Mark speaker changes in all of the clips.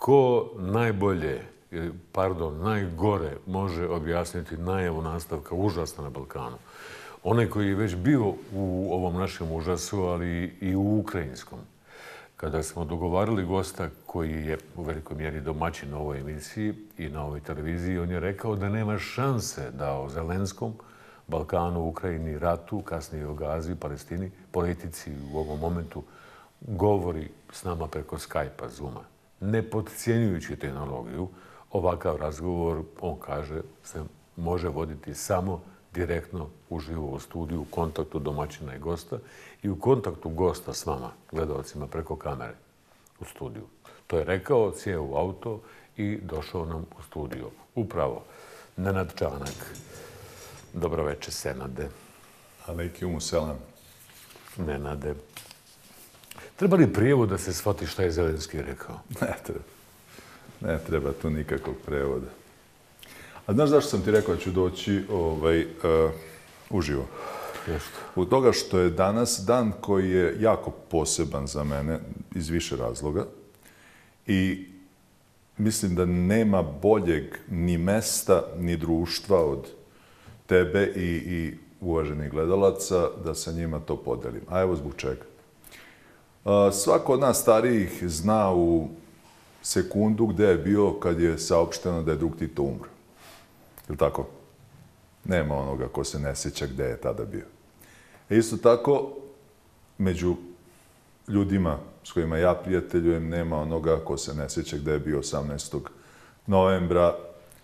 Speaker 1: Ko najgore može objasniti najavu nastavka užasa na Balkanu? Onaj koji je već bio u ovom našem užasu, ali i u ukrajinskom. Kada smo dogovarali gosta koji je u velikoj mjeri domaćin na ovoj emisiji i na ovoj televiziji, on je rekao da nema šanse da o Zelenskom, Balkanu, Ukrajini, ratu, kasnije o Gazi, Palestini, politici u ovom momentu govori s nama preko Skype-a, Zooma. Ne podcjenjujući tehnologiju, ovakav razgovor, on kaže, se može voditi samo direktno uživo u studiju, u kontaktu domaćina i gosta i u kontaktu gosta s vama, gledalcima, preko kamere u studiju. To je rekao, sjeo u auto i došao nam u studio. Upravo, Nenad Čanak. Dobro večer, Senade.
Speaker 2: Alejkum selam.
Speaker 1: Nenade. Treba li prijevod da se shvati šta je Zelenski rekao?
Speaker 2: Ne treba. Ne treba tu nikakvog prevoda. A znaš zašto sam ti rekao da ću doći uživo? Zbog toga što je danas dan koji je jako poseban za mene iz više razloga i mislim da nema boljeg ni mesta, ni društva od tebe i uvaženih gledalaca da sa njima to podelim. A evo zbog čega. Svako od nas starijih zna u sekundu gde je bio kad je saopšteno da je drug Tito umro. Je li tako? Nema onoga ko se ne sjeća gde je tada bio. Isto tako, među ljudima s kojima ja prijateljujem, nema onoga ko se ne sjeća gde je bio 18. novembra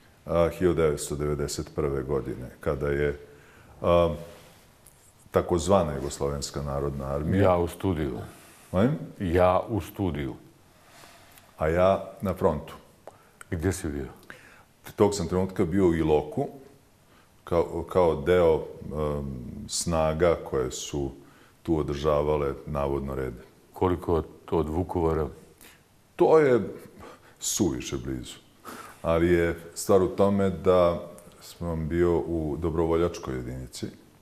Speaker 2: 1991. godine, kada je takozvana Jugoslovenska narodna armija...
Speaker 1: Ja u studiju.
Speaker 2: Molim?
Speaker 1: Ja u studiju.
Speaker 2: A ja na frontu.
Speaker 1: Gdje si bio?
Speaker 2: Tog sam trenutka bio u Iloku, kao deo snaga koje su tu održavale navodno red.
Speaker 1: Koliko od Vukovara?
Speaker 2: To je suviše blizu. Ali je stvar u tome da sam bio u dobrovoljačkoj jedinici.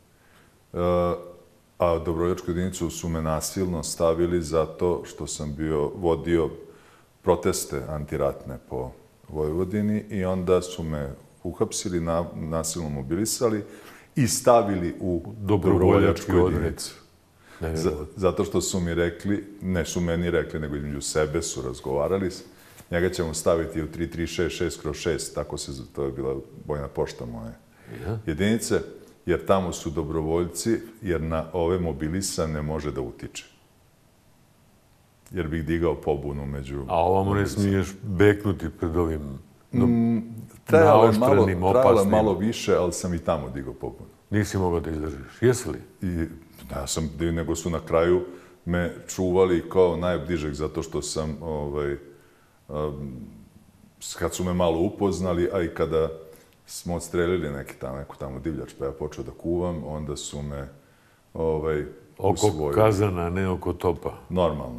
Speaker 2: A dobrovoljačku jedinicu su me nasilno stavili zato što sam vodio proteste antiratne po Vojvodini i onda su me uhapsili, nasilno mobilisali i stavili u dobrovoljačku jedinicu. Zato što su mi rekli, ne su meni rekli, nego između sebe su razgovarali, njega ćemo staviti u 3366/6, tako to je bila bojna pošta moje jedinice, jer tamo su dobrovoljci, jer na ove mobilisane može da utiče. Jer bih digao pobunu među...
Speaker 1: A ovamo ne smiješ beknuti pred ovim
Speaker 2: naoštrenim, opasnim... Trajalo malo više, ali sam i tamo digao pobunu.
Speaker 1: Nisi mogao da izdržiš. Jesi li?
Speaker 2: Da, nego su na kraju me čuvali kao najbližeg, zato što sam, kad su me malo upoznali, a i kada smo odstrelili neku tamo divljač, pa ja počeo da kuvam, onda su me usvojili.
Speaker 1: Oko kazana, ne oko topa.
Speaker 2: Normalno.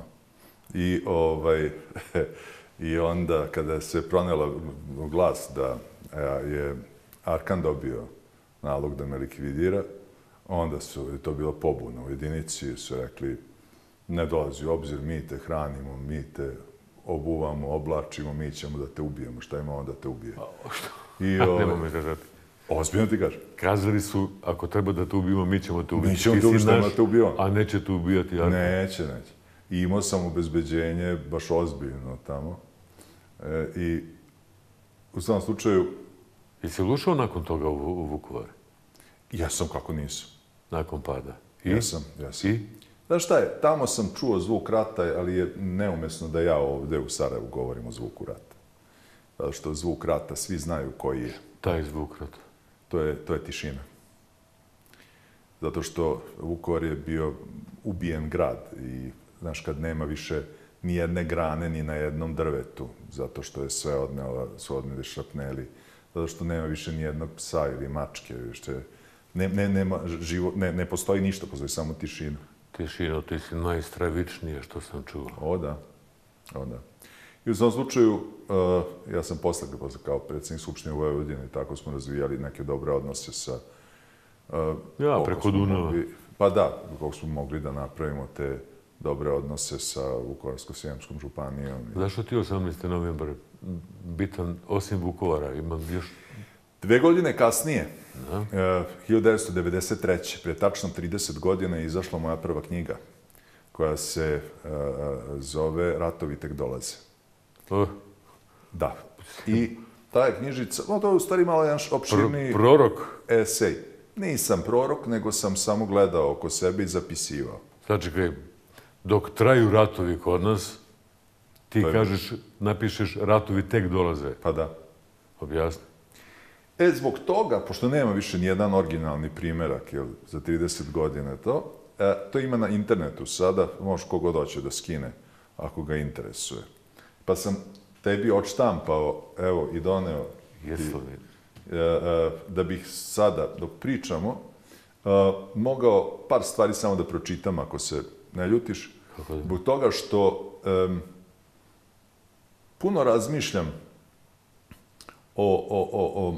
Speaker 2: I onda, kada se pronela glas da je Arkan dobio nalog da me likvidira, onda je to bila pobuna u jedinici, su rekli, ne dolazi u obzir, mi te hranimo, mi te obuvamo, oblačimo, mi ćemo da te ubijemo, šta imamo da te ubije.
Speaker 1: Nemo me držati.
Speaker 2: Ozbiljno ti kažem.
Speaker 1: Kazali su, ako treba da te ubijemo, mi ćemo te ubiti.
Speaker 2: Mi ćemo te ubiti, šta ima te ubijemo.
Speaker 1: A neće te ubijati Arkan.
Speaker 2: Neće. I imao sam obezbeđenje, baš ozbiljno tamo. I u svom slučaju...
Speaker 1: Jesi li ušao nakon toga u Vukovar?
Speaker 2: Jesam, kako nisam.
Speaker 1: Nakon pada?
Speaker 2: Jesam.
Speaker 1: I?
Speaker 2: Znaš šta je, tamo sam čuo zvuk rata, ali je neumesno da ja ovdje u Sarajevu govorim o zvuku rata. Zato što zvuk rata svi znaju koji je.
Speaker 1: Taj zvuk rata?
Speaker 2: To je tišina. Zato što Vukovar je bio ubijen grad i znaš, kad nema više ni jedne grane ni na jednom drvetu, zato što je sve odneli šrapneli, zato što nema više ni jednog psa ili mačke, ne postoji ništa, postoji samo tišina.
Speaker 1: Tišina, ti si najstravičnije što sam čuo.
Speaker 2: O da. I u svom slučaju, ja sam posle kao predsjednik Skupštine u Vojvodini, tako smo razvijali neke dobre odnose sa...
Speaker 1: Ja, preko Dunava.
Speaker 2: Pa da, kako smo mogli da napravimo te dobre odnose sa Vukovarsko-srijemskom županijom.
Speaker 1: Zašto ti 18. novembar bitan, osim Vukovara, imam još...
Speaker 2: 2 godine kasnije, 1993. Prije tačno 30 godina je izašla moja prva knjiga, koja se zove Ratovi tek dolaze. Da. I ta je knjižica, to je u stvari malo jedan opširniji...
Speaker 1: Prorok?
Speaker 2: Esej. Nisam prorok, nego sam samo gledao oko sebe i zapisivao.
Speaker 1: Sad čekaj, dok traju ratovi kod nas, ti kažeš, napišeš ratovi tek dolaze.
Speaker 2: Pa da.
Speaker 1: Objasni.
Speaker 2: Zbog toga, pošto nema više nijedan originalni primerak za 30 godina to ima na internetu sada, može kogod hoće da skine, ako ga interesuje. Pa sam tebi odštampao, evo, i doneo, da bih sada, dok pričamo, mogao par stvari samo da pročitam, ako se ne ljutiš, zbog toga što puno razmišljam o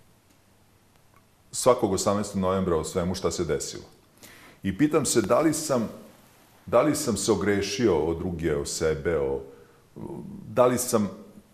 Speaker 2: svakog 18. novembra o svemu šta se desilo. I pitam se da li sam se ogrešio o druge, o sebe, da li sam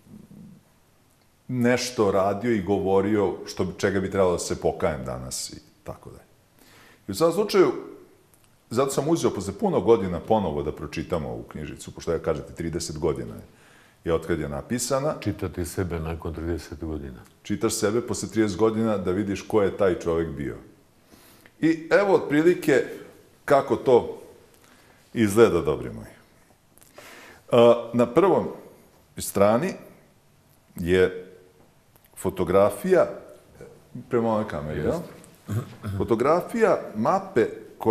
Speaker 2: nešto radio i govorio čega bi trebalo da se pokajem danas i tako dalje. I u svakom slučaju, zato sam uzeo posle puno godina ponovo da pročitam ovu knjižicu, pošto ja kažete 30 godina je otkad je napisana.
Speaker 1: Čitati sebe nakon 30 godina.
Speaker 2: Čitaš sebe posle 30 godina da vidiš ko je taj čovjek bio. I evo otprilike kako to izgleda, dobri moji. Na prvom strani je fotografija, prema ovoj kameri, ja? Fotografija mape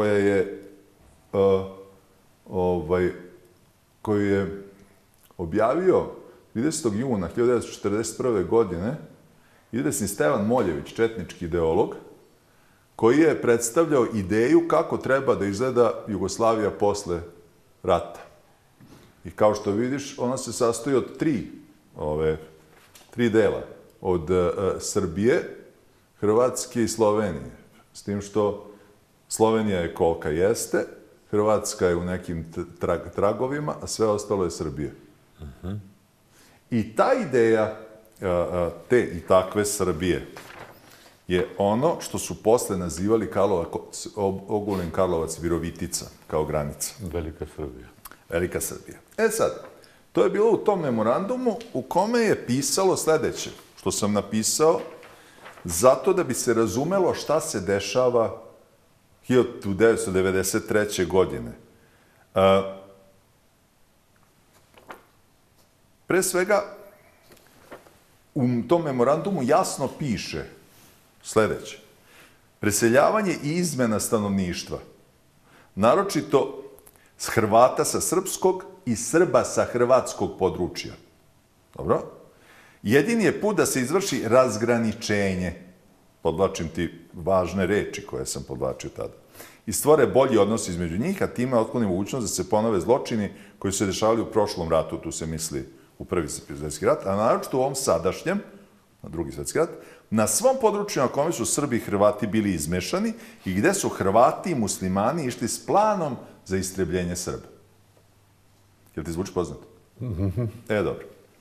Speaker 2: koju je objavio 30. juna 1941. godine izvesni Stevan Moljević, četnički ideolog, koji je predstavljao ideju kako treba da izgleda Jugoslavija posle rata. I kao što vidiš, ona se sastoji od tri dela. Od Srbije, Hrvatske i Slovenije. S tim što Slovenija je kolika jeste, Hrvatska je u nekim tragovima, a sve ostalo je Srbije. I ta ideja te i takve Srbije je ono što su posle nazivali Ogulin Karlovac Virovitica kao granica.
Speaker 1: Velika Srbija.
Speaker 2: Velika Srbija. Sad, to je bilo u tom memorandumu u kome je pisalo sledeće, što sam napisao, zato da bi se razumelo šta se dešava 1993. godine. Pre svega, u tom memorandumu jasno piše sledeće. Preseljavanje i izmena stanovništva, naročito s Hrvata sa srpskog i Srba sa hrvatskog područja. Dobro? Jedini je put da se izvrši razgraničenje, podvlačim ti važne reči koje sam podvlačio tada, i stvore bolji odnos između njih, a time otkloni mogućnost da se ponove zločini koji su se dešavali u prošlom ratu, tu se misli u Prvi svjetski rat, a naročito u ovom sadašnjem, na Drugi svjetski rat, na svom području na kome su Srbi i Hrvati bili izmešani i gde su Hrvati i muslimani išli s planom za istrebljenje Srba. Jel ti zvuči poznato? Dobro.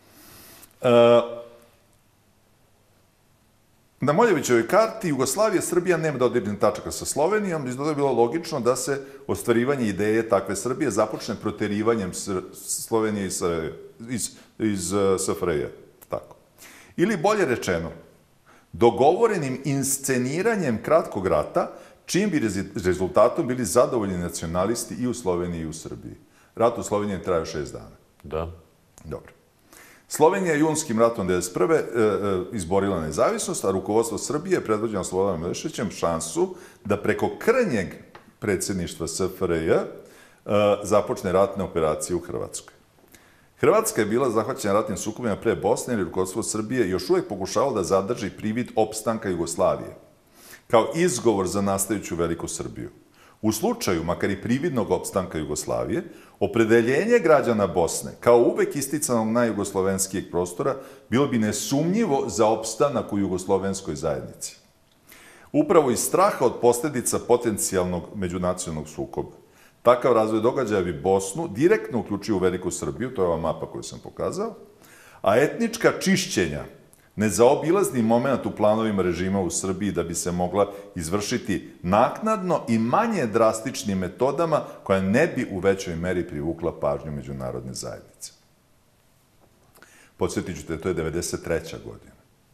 Speaker 2: Na Moljevićevoj karti Jugoslavije Srbija nema dodirnih tačaka sa Slovenijom, i to je bilo logično da se ostvarivanje ideje takve Srbije započne proterivanjem Slovenije iz SFRJ. Tako. Ili bolje rečeno, dogovorenim insceniranjem kratkog rata, čim bi rezultatom bili zadovoljni nacionalisti i u Sloveniji i u Srbiji. Rat u Sloveniji je trajao 6 dana.
Speaker 1: Da.
Speaker 2: Dobro. Slovenija je junskim ratom 1991. izborila nezavisnost, a rukovodstvo Srbije, predvođeno Slobodanom Miloševićem, šansu da preko krnjeg predsjedništva SFRJ započne ratne operacije u Hrvatskoj. Hrvatska je bila zahvaćena ratnim sukobima pre Bosne, jer rukovodstvo Srbije još uvek pokušavalo da zadrži privid opstanka Jugoslavije, kao izgovor za nastajuću Veliku Srbiju. U slučaju, makar i prividnog opstanka Jugoslavije, opredeljenje građana Bosne, kao uvek isticanog najjugoslovenskijeg prostora, bilo bi nesumnjivo za opstanak u jugoslovenskoj zajednici. Upravo iz straha od posljedica potencijalnog međunacionalnog sukoba. Takav razvoj događaja bi Bosnu direktno uključio u Veliku Srbiju, to je ova mapa koju sam pokazao, a etnička čišćenja nezaobilazni moment u planovima režima u Srbiji da bi se mogla izvršiti naknadno i manje drastičnim metodama koja ne bi u većoj meri privukla pažnju međunarodne zajednice. Podsjetit ću te, to je 93. godina.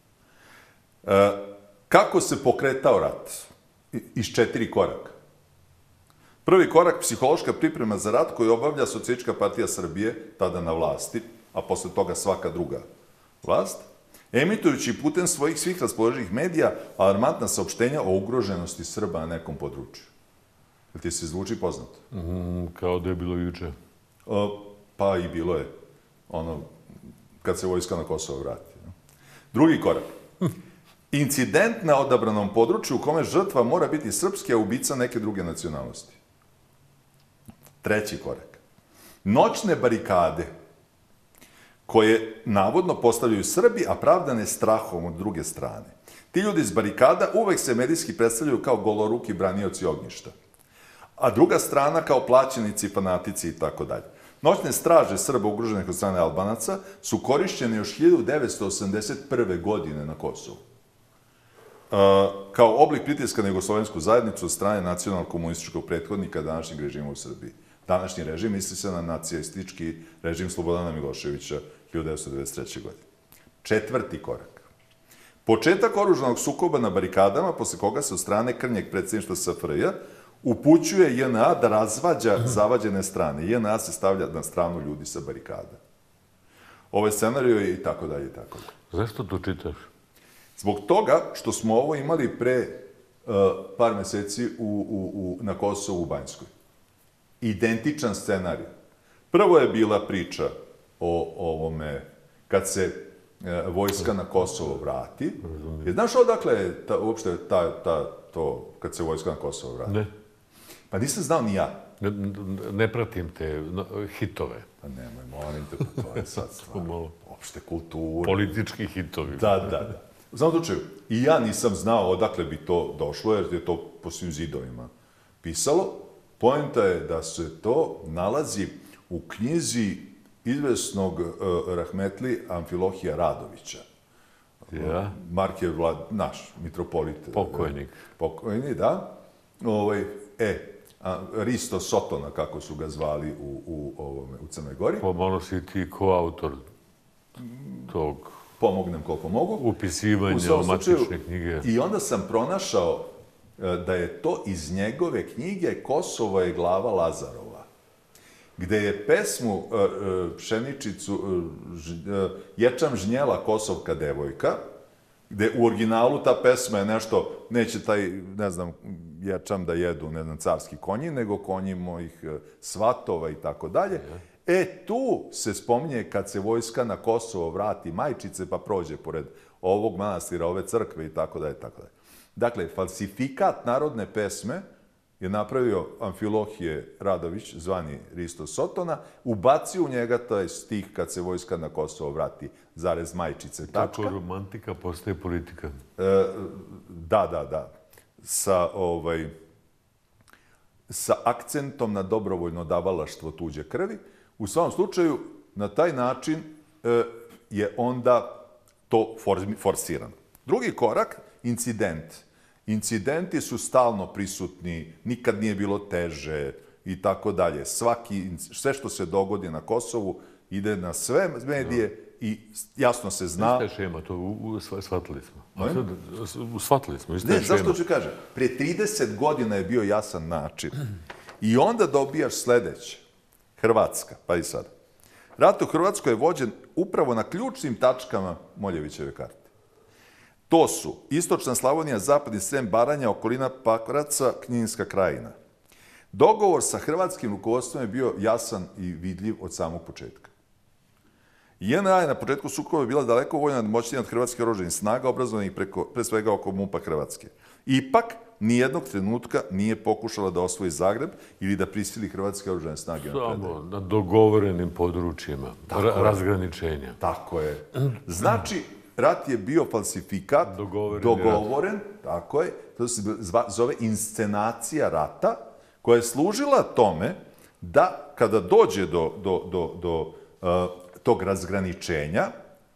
Speaker 2: Kako se pokretao rat? Iz 4 koraka. Prvi korak, psihološka priprema za rat koju obavlja Socijalistička partija Srbije, tada na vlasti, a posle toga svaka druga vlast, emitujući putem svojih svih raspoloženih medija alarmantna saopštenja o ugroženosti Srba na nekom području. Jel ti se zvuči poznato?
Speaker 1: Kao da je bilo juče.
Speaker 2: Pa i bilo je. Ono, kad se vojska na Kosovo vrati. Drugi korak. Incident na odabranom području u kome žrtva mora biti srpski, a ubica neke druge nacionalnosti. Treći korak. Noćne barikade koje navodno postavljaju Srbi, a pravdane strahom od druge strane. Ti ljudi iz barikada uvek se medijski predstavljaju kao goloruki branioci ognjišta, a druga strana kao plaćenici, fanatici i tako dalje. Noćne straže Srba ugroženih od strane Albanaca su korišćene još 1981. godine na Kosovu. Kao oblik pritiska na jugoslovensku zajednicu od strane nacionalno-komunističkog prethodnika današnjeg režima u Srbiji. Današnji režim misli se na nacionalistički režim Slobodana Miloševića 1993. godine. Četvrti korak. Početak oružanog sukoba na barikadama, posle koga se od strane krnjeg predsjedništva SFRJ upućuje JNA da razvađa zavađene strane. JNA se stavlja na stranu ljudi sa barikada. Ovaj scenario je i tako dalje i tako dalje.
Speaker 1: Zašto to čitaš?
Speaker 2: Zbog toga što smo ovo imali pre par meseci na Kosovu u Banjskoj. Identičan scenarij. Prvo je bila priča o ovome kad se vojska na Kosovo vrati. Znaš odakle je uopšte to kad se vojska na Kosovo vrati?
Speaker 1: Ne.
Speaker 2: Pa nisam znao ni ja.
Speaker 1: Ne pratim te hitove.
Speaker 2: Pa nemoj, molim te, to je sad stvar. Opšte kultura.
Speaker 1: Politički hitovi.
Speaker 2: Da. U samom slučaju, i ja nisam znao odakle bi to došlo, jer je to po svim zidovima pisalo. Poenta je da se to nalazi u knjizi izvesnog rahmetli Amfilohija Radovića.
Speaker 1: Ja?
Speaker 2: Mark je naš, mitropolit.
Speaker 1: Pokojnik.
Speaker 2: Pokojni, da. Risto Sotona, kako su ga zvali u Crnoj Gori.
Speaker 1: Pomalo si ti koautor tog...
Speaker 2: Pomognem koliko mogu.
Speaker 1: Upisivanja o matične knjige.
Speaker 2: I onda sam pronašao da je to iz njegove knjige Kosovo je glava Lazarova, gde je pesmu Pšeničicu Ječam žnjela Kosovka devojka, gde u originalu ta pesma je nešto, neće taj, ne znam, ječam da jedu, ne znam, carski konji, nego konji mojih svatova i tako dalje. Tu se spominje kad se vojska na Kosovo vrati majčice pa prođe pored ovog manastira, ove crkve i tako dalje, tako dalje. Dakle, falsifikat narodne pesme je napravio Amfilohije Radović, zvani Risto Sotona, ubacio u njega taj stih kad se vojska na Kosovo vrati, zarez majčice, tačka.
Speaker 1: Tako romantika postaje politika.
Speaker 2: Da. Sa akcentom na dobrovoljno davalaštvo tuđe krvi. U svakom slučaju, na taj način je onda to forsirano. Drugi korak, incident. Incidenti su stalno prisutni, nikad nije bilo teže i tako dalje. Sve što se dogodi na Kosovu ide na sve medije i jasno se zna...
Speaker 1: Ista je šema, to shvatili smo. Shvatili smo, ista je šema.
Speaker 2: Zašto ću kažem? Pre 30 godina je bio jasan način. I onda dobijaš sledeće. Hrvatska, pa i sad. Rat u Hrvatskoj je vođen upravo na ključnim tačkama Moljevićeve karte. To su Istočna Slavonija, Zapadni Srem, Baranja, okolina Pakraca, Kninska krajina. Dogovor sa hrvatskim rukovodstvom je bio jasan i vidljiv od samog početka. JNA je na početku sukoba bila daleko vojna nadmoćnija od hrvatskih oružanih snaga, obrazovanih pre svega oko MUP-a Hrvatske. Ipak, nijednog trenutka nije pokušala da osvoji Zagreb ili da prisili hrvatske oružane snage na predaju.
Speaker 1: Samo na dogovorenim područjima, razgraničenja.
Speaker 2: Tako je. Znači, rat je bio falsifikat, dogovoren, tako je, to se zove inscenacija rata, koja je služila tome da kada dođe do tog razgraničenja,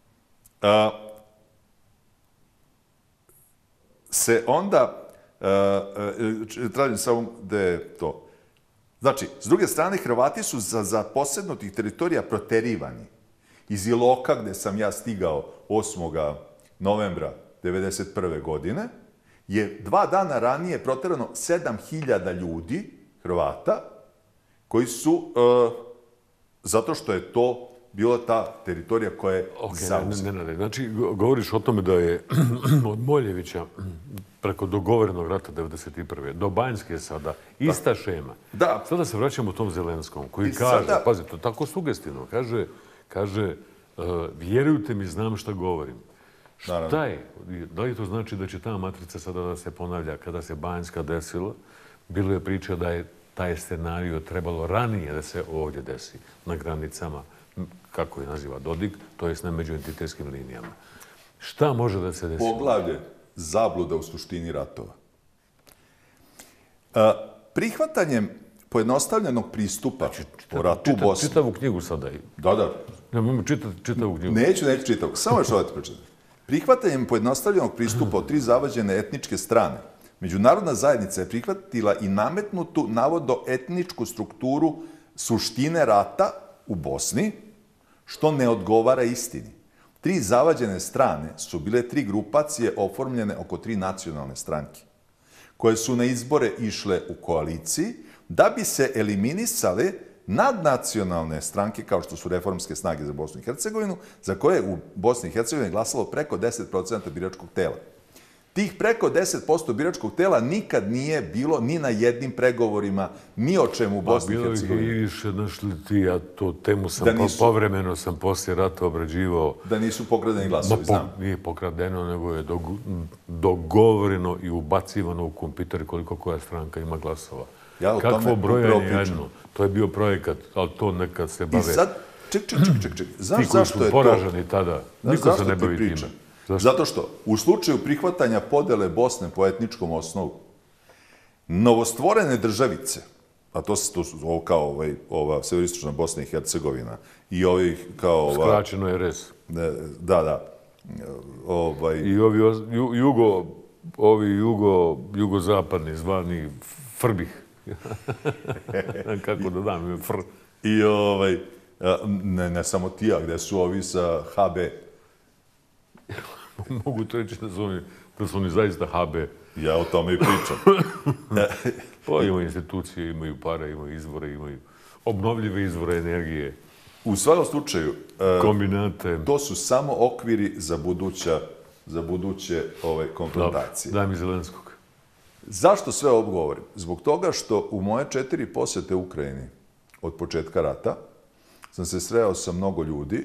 Speaker 2: se onda, tražim samo da je to. Znači, s druge strane, Hrvati su za posednutih teritorija proterivani. Iz Iloka, gde sam ja stigao 8. novembra 1991. godine, je 2 dana ranije proterano 7.000 ljudi, Hrvata, koji su, zato što je to bila ta teritorija koja je zauzeta.
Speaker 1: Znači, govoriš o tome da je od Moljevića preko dogovorenog rata 1991. do Banjske sada ista šema.
Speaker 2: Da.
Speaker 1: Sada se vraćamo tom Zelenskom koji kaže, pazi, to je tako sugestivno, kaže, vjerujte mi, znam šta govorim. Šta je? Da li to znači da će ta matrica sada da se ponavlja kada se Banjska desila? Bilo je priča da je taj scenario trebalo ranije da se ovdje desi, na granicama, kako je naziva Dodik, to je na međuentitetskim linijama. Šta može da se desi?
Speaker 2: Poglavlje zabluda u suštini ratova. Prihvatanjem pojednostavljenog pristupa o ratu u Bosni...
Speaker 1: Čitavu knjigu sada.
Speaker 2: Da.
Speaker 1: Nemojmo čitati čitavu knjigu.
Speaker 2: Neću čitavu. Samo još ovo ti pročitam. Prihvatanjem pojednostavljenog pristupa od 3 zavađene etničke strane, međunarodna zajednica je prihvatila i nametnutu navodno etničku strukturu suštine rata u Bosni, što ne odgovara istini. 3 zavađene strane su bile 3 grupacije oformljene oko 3 nacionalne stranke, koje su na izbore išle u koaliciji da bi se eliminisale nadnacionalne stranke, kao što su reformske snage za Bosnu i Hercegovinu, za koje je u Bosni i Hercegovini glasalo preko 10% biračkog tela. Tih preko 10% biračkog tela nikad nije bilo ni na jednim pregovorima, ni o čemu u Bosni i Hercegovini.
Speaker 1: Bilo ih i više, našli ti, ja to temu sam povremeno sam poslije rata obrađivao.
Speaker 2: Da nisu pokradeni glasovi, znam.
Speaker 1: Nije pokradeno, nego je dogovoreno i ubacivano u kompjuter koliko koja stranka ima glasova. Kakvo brojanje jedno. To je bio projekat, ali to nekad se bave...
Speaker 2: I sad, ček. Znaš
Speaker 1: ti koji su poraženi tada, niko se ne bavi time.
Speaker 2: Zato što u slučaju prihvatanja podele Bosne po etničkom osnovu, novostvorene državice, a to su kao ova severistočna Bosna i Hercegovina i ovih kao...
Speaker 1: Skraćeno je RS.
Speaker 2: Da.
Speaker 1: I ovi jugozapadni zvani Frbih. Kako da dam, Fr.
Speaker 2: I ne samo ti, a gde su ovi sa HB?
Speaker 1: Mogu to reći da su oni zaista HB.
Speaker 2: Ja o tome i pričam.
Speaker 1: Pa imaju institucije, imaju pare, imaju izvore, imaju obnovljive izvore energije.
Speaker 2: U svakom slučaju,
Speaker 1: kombinate.
Speaker 2: To su samo okviri za buduće konfrontacije.
Speaker 1: Daj mi Zelenskog.
Speaker 2: Zašto sve ovo govorim? Zbog toga što u moje 4 posete Ukrajini od početka rata sam se sreo sa mnogo ljudi,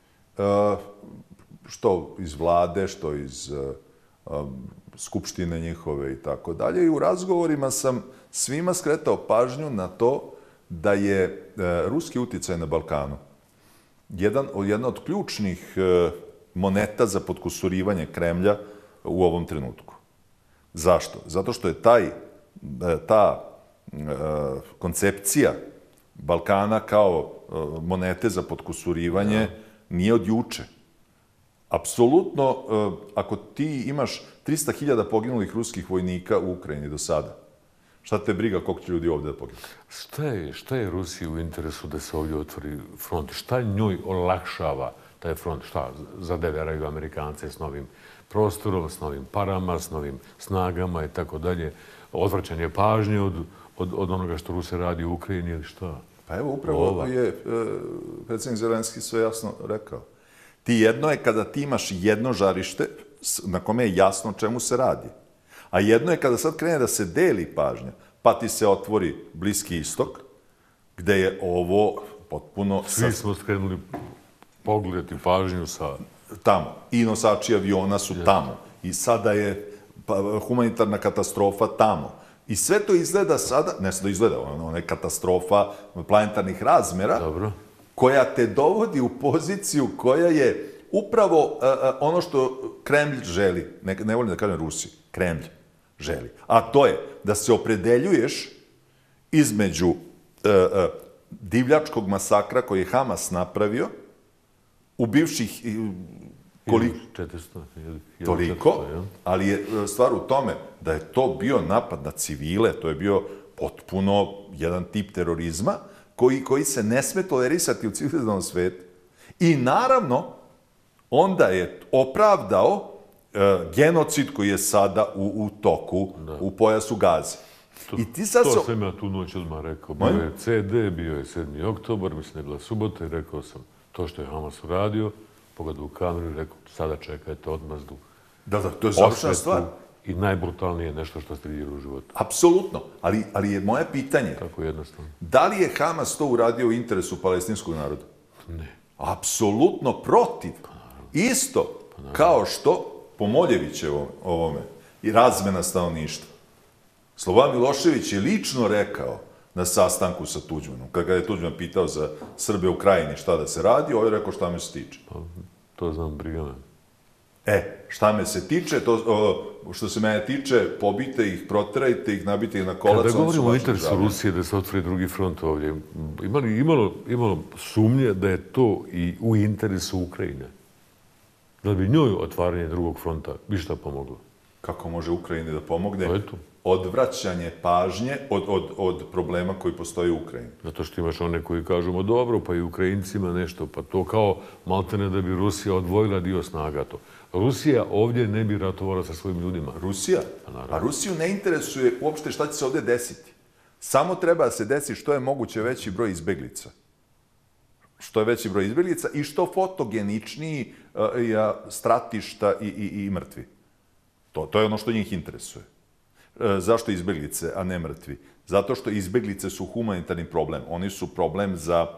Speaker 2: što iz vlade, što iz skupštine njihove i tako dalje. I u razgovorima sam svima skretao pažnju na to da je ruski uticaj na Balkanu jedna od ključnih moneta za potkusurivanje Kremlja u ovom trenutku. Zašto? Zato što je ta koncepcija Balkana kao monete za potkusurivanje nije od juče. Apsolutno, ako ti imaš 300.000 poginulih ruskih vojnika u Ukrajini do sada, šta te briga koliko će ljudi ovdje da poginu?
Speaker 1: Šta je Rusiji u interesu da se ovdje otvori front? Šta njoj olakšava taj front? Šta zadeveraju Amerikance s novim prostorom, s novim parama, s novim snagama i tako dalje? Odvraćanje pažnje od onoga što Rusija radi u Ukrajini ili šta?
Speaker 2: Pa evo, upravo je predsjednik Zelenski sve jasno rekao. Jedno je kada ti imaš jedno žarište na kome je jasno o čemu se radi. A jedno je kada sad krene da se deli pažnja, pa ti se otvori Bliski istok, gde je ovo potpuno...
Speaker 1: Svi smo skrenuli pogled i pažnju sa...
Speaker 2: Tamo. I nosači aviona su tamo. I sada je humanitarna katastrofa tamo. I sve to izgleda sada, ne sada izgleda, ono je katastrofa planetarnih razmera, koja te dovodi u poziciju koja je upravo ono što Kremlj želi, ne volim da kažem Rusi, Kremlj želi. A to je da se opredeljuješ između divljačkog masakra koji je Hamas napravio, ubivših koliko?
Speaker 1: 400.
Speaker 2: Toliko, ali je stvar u tome da je to bio napad na civile, to je bio potpuno jedan tip terorizma koji se ne sme tolerisati u civilizovanom svetu. I naravno, onda je opravdao genocid koji je sada u toku, u pojasu Gaze.
Speaker 1: To sam ja tu noć odmah rekao. Bio je CD, bio je 7. oktobar, mislim da je bila subota i rekao sam to što je Hamas uradio, pogledao u kameru i rekao sada čekajte odmazdu.
Speaker 2: Da, to je završena stvar.
Speaker 1: I najbrutalnije nešto što ste vidjeli u životu.
Speaker 2: Apsolutno, ali je moje pitanje.
Speaker 1: Tako jednostavno.
Speaker 2: Da li je Hamas to uradio u interesu palestinskog naroda?
Speaker 1: Ne.
Speaker 2: Apsolutno protiv. Isto kao što po Moljevićevom ovome i razmena stanovništva. Slobodan Milošević je lično rekao na sastanku sa Tuđmanom, kada je Tuđman pitao za Srbe u Krajini šta da se radi, on je rekao šta me se tiče.
Speaker 1: To znam, briga me.
Speaker 2: Šta me se tiče, što se mene tiče, pobite ih, proterajte ih, nabite ih na kolac.
Speaker 1: Kada govorimo o interesu Rusije da se otvori drugi front ovdje, imalo sumnje da je to i u interesu Ukrajine? Da bi njoj otvaranje drugog fronta bi šta pomoglo?
Speaker 2: Kako može Ukrajini da pomogne? Odvraćanje pažnje od problema koji postoji u Ukrajini.
Speaker 1: Zato što imaš one koji kažemo dobro, pa i Ukrajincima nešto, pa to kao maltene da bi Rusija odvojila dio snaga to. Rusija ovdje ne bi ratovala sa svojim ljudima.
Speaker 2: Rusija? A Rusiju ne interesuje uopšte šta će se ovdje desiti. Samo treba da se desi što je moguće veći broj izbeglica. Što je veći broj izbeglica i što fotogeničniji stratišta i mrtvi. To je ono što njih interesuje. Zašto izbeglice, a ne mrtvi? Zato što izbeglice su humanitarni problem. Oni su problem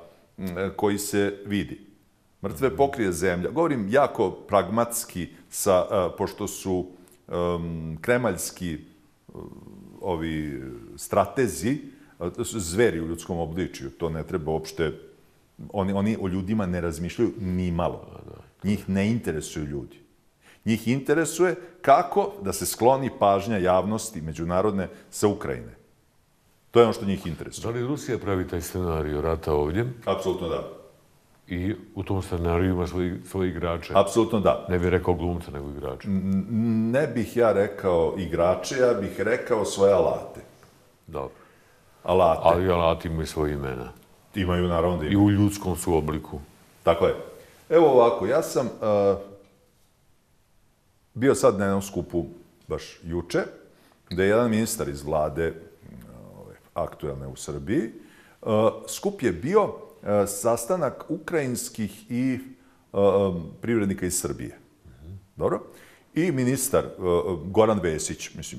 Speaker 2: koji se vidi. Mrtve pokrije zemlja. Govorim jako pragmatski, pošto su kremaljski stratezi, zveri u ljudskom obličju. To ne treba uopšte... Oni o ljudima ne razmišljaju ni malo. Njih ne interesuju ljudi. Njih interesuje kako da se skloni pažnja javnosti međunarodne sa Ukrajine. To je ono što njih interesuje.
Speaker 1: Da li Rusija pravi taj scenarij rata ovdje?
Speaker 2: Apsolutno da.
Speaker 1: I u tom scenariju ima svoje igrače?
Speaker 2: Apsolutno da.
Speaker 1: Ne bih rekao glumca, nego igrače.
Speaker 2: Ne bih ja rekao igrače, ja bih rekao svoje alate.
Speaker 1: Dobro.
Speaker 2: Alate.
Speaker 1: Ali alati imaju svoje imena.
Speaker 2: Imaju, naravno da imaju.
Speaker 1: I u ljudskom su obliku.
Speaker 2: Tako je. Evo ovako, ja sam bio sad na jednom skupu baš juče, gde je jedan ministar iz vlade aktuelne u Srbiji. Skup je bio sastanak ukrajinskih i privrednika iz Srbije. Dobro? I ministar Goran Vesić, mislim,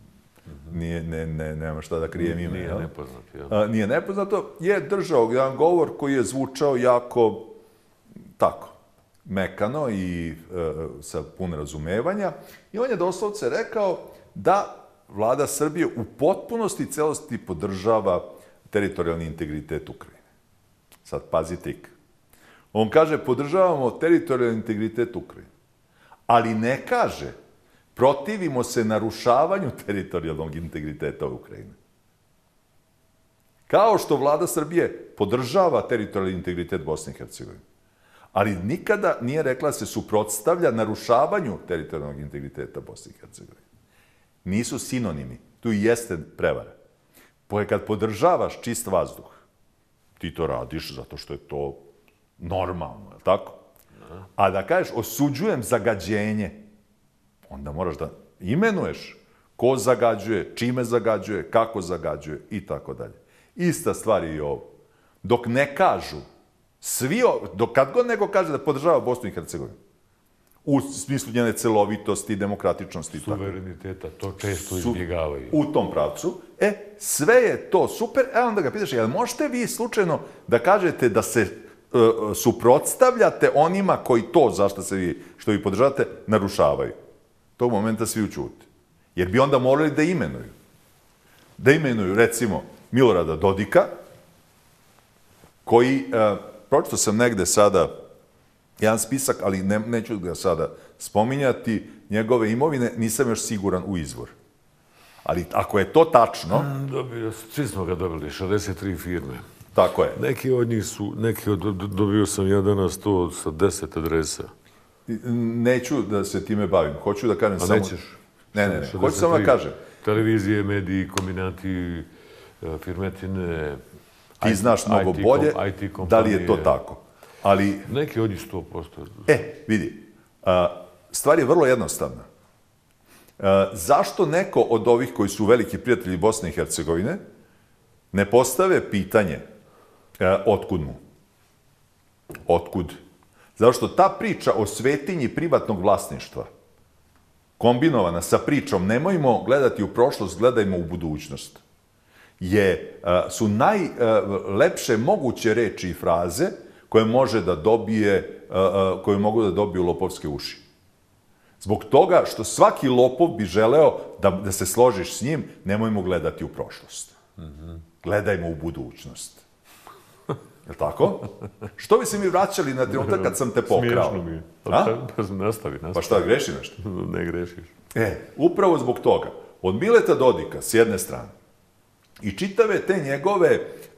Speaker 2: nema šta da krijem ime.
Speaker 1: Nije nepoznato.
Speaker 2: Nije nepoznato, je držao jedan govor koji je zvučao jako tako, mekano i sa puno razumevanja. I on je doslovce rekao da vlada Srbije u potpunosti i celosti podržava teritorijalni integritet Ukrajine. Sad, pazi trik. On kaže, podržavamo teritorijalni integritet Ukrajine, ali ne kaže, protivimo se narušavanju teritorijalnog integriteta Ukrajine. Kao što vlada Srbije podržava teritorijalni integritet Bosne i Hercegovine, ali nikada nije rekla da se suprotstavlja narušavanju teritorijalnog integriteta Bosne i Hercegovine. Nisu sinonimi. Tu i jeste prevara. Kad podržavaš čist vazduh, ti to radiš zato što je to normalno, je li tako? A da kažeš osuđujem zagađenje, onda moraš da imenuješ ko zagađuje, čime zagađuje, kako zagađuje i tako dalje. Ista stvar je i ovo. Dok ne kažu, dok kad god neko kaže da podržava Bosnu i Hercegovinu, u smislu njene celovitosti, demokratičnosti i tako.
Speaker 1: Suvereniteta, to često izbjegavaju.
Speaker 2: U tom pravcu. Sve je to super. Onda ga pitaš, jel možete vi slučajno da kažete da se suprotstavljate onima koji to, zašto se vi, što vi podržavate, narušavaju? Tog momenta svi učute. Jer bi onda morali da imenuju. Da imenuju, recimo, Milorada Dodika, koji, pročito sam negde sada jedan spisak, ali neću ga sada spominjati, njegove imovine, nisam još siguran u izvor. Ali ako je to tačno,
Speaker 1: Svi smo ga dobili, 63 firme.
Speaker 2: tako je.
Speaker 1: Dobio sam ja danas to sa 10 adresa.
Speaker 2: Neću da se time bavim. Hoću da kažem
Speaker 1: A
Speaker 2: samo...
Speaker 1: nećeš?
Speaker 2: Ne. Hoću samo da kažem.
Speaker 1: Televizije, mediji, kombinati, firmetine...
Speaker 2: Ti znaš mnogo bolje da li je to tako. Ali...
Speaker 1: Neki od njih 100%.
Speaker 2: Vidi. Stvar je vrlo jednostavna. Zašto neko od ovih koji su veliki prijatelji Bosne i Hercegovine ne postave pitanje otkud mu? Otkud? Zato što ta priča o svetinji privatnog vlasništva, kombinovana sa pričom nemojmo gledati u prošlost, gledajmo u budućnost, su najlepše moguće reči i fraze koje mogu da dobiju lopovske uši. Zbog toga što svaki lopov bi želeo da se složiš s njim, nemojmo gledati u prošlost. Gledajmo u budućnost. Je li tako? Što bi se mi vraćali na trenutak kad sam te pokrao?
Speaker 1: Smiješno mi je. Nastavi.
Speaker 2: Pa šta, greši nešto?
Speaker 1: Ne grešiš.
Speaker 2: Upravo zbog toga. Od Mileta Dodika, s jedne strane, i čitave te njegove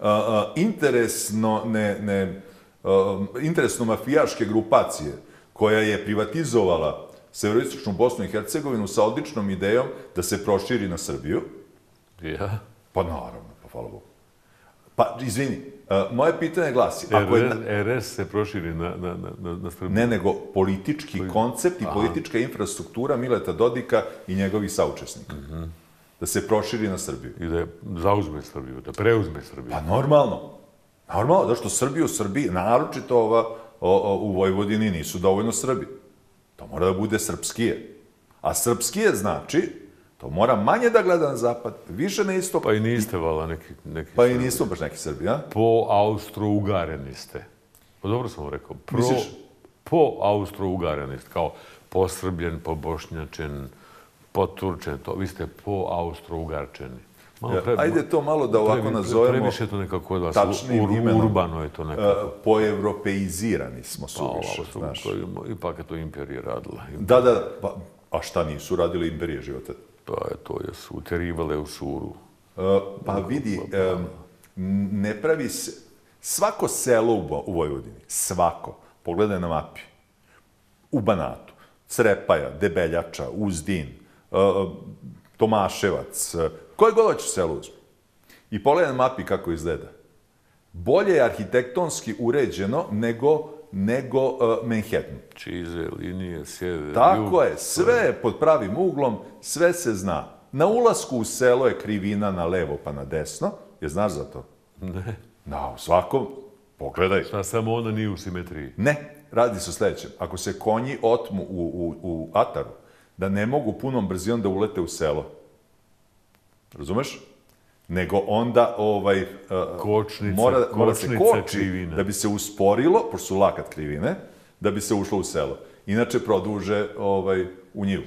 Speaker 2: interesno-mafijaške grupacije koja je privatizovala severoistočnu Bosnu i Hercegovinu sa odličnom idejom da se proširi na Srbiju.
Speaker 1: Ja?
Speaker 2: Pa naravno, pa hvala Bogu. Pa, izvini, moje pitanje glasi...
Speaker 1: RS se proširi na Srbiju?
Speaker 2: Ne, nego politički koncept i politička infrastruktura Mileta Dodika i njegovih saučesnika. Da se proširi na Srbiju.
Speaker 1: I da zauzme Srbiju, da preuzme Srbiju.
Speaker 2: Pa normalno. Normalno, zašto Srbiji, naročito u Vojvodini nisu dovoljno Srbi. To mora da bude srpskije. A srpskije znači, to mora manje da gleda na zapad, više na istok.
Speaker 1: Pa i niste, vala, neki
Speaker 2: Pa i nismo baš neki Srbi, a?
Speaker 1: Po Austro-Ugareni ste. Pa dobro sam vam rekao.
Speaker 2: Misliš?
Speaker 1: Po Austro-Ugareni ste. Kao posrbljen, pobošnjačen, poturčen. Vi ste po Austro-Ugarčeni.
Speaker 2: Ajde to malo da ovako nazovemo...
Speaker 1: Previše to nekako kod vas.
Speaker 2: Tačnim imenom.
Speaker 1: Urbano je to nekako.
Speaker 2: Poevropeizirani smo suviše, znaš.
Speaker 1: Ipak je to imperija radila.
Speaker 2: Da. A šta nisu radili imperije života?
Speaker 1: To su uterivale u šuru.
Speaker 2: Pa vidi, ne pravi se... Svako selo u Vojvodini, svako, pogledaj na mapi, u Banatu, Crepaja, Debeljača, Uzdin, Tomaševac, koje god hoćeš selo uzme. I pogledaj na mapi kako izgleda. Bolje je arhitektonski uređeno nego Manhattan.
Speaker 1: Čize, linije, sjever, jug.
Speaker 2: Tako je, sve je pod pravim uglom, sve se zna. Na ulasku u selo je krivina na levo pa na desno. Je znaš za to?
Speaker 1: Ne.
Speaker 2: U svakom, pogledaj.
Speaker 1: Šta, samo ona nije u simetriji?
Speaker 2: Ne, radi se o sledećem. Ako se konji otmu u ataru, da ne mogu punom brzinom da ulete u selo. Razumeš? Nego onda mora se koči da bi se usporilo, pošto su lakat krivine, da bi se ušlo u selo. Inače produže u njivu.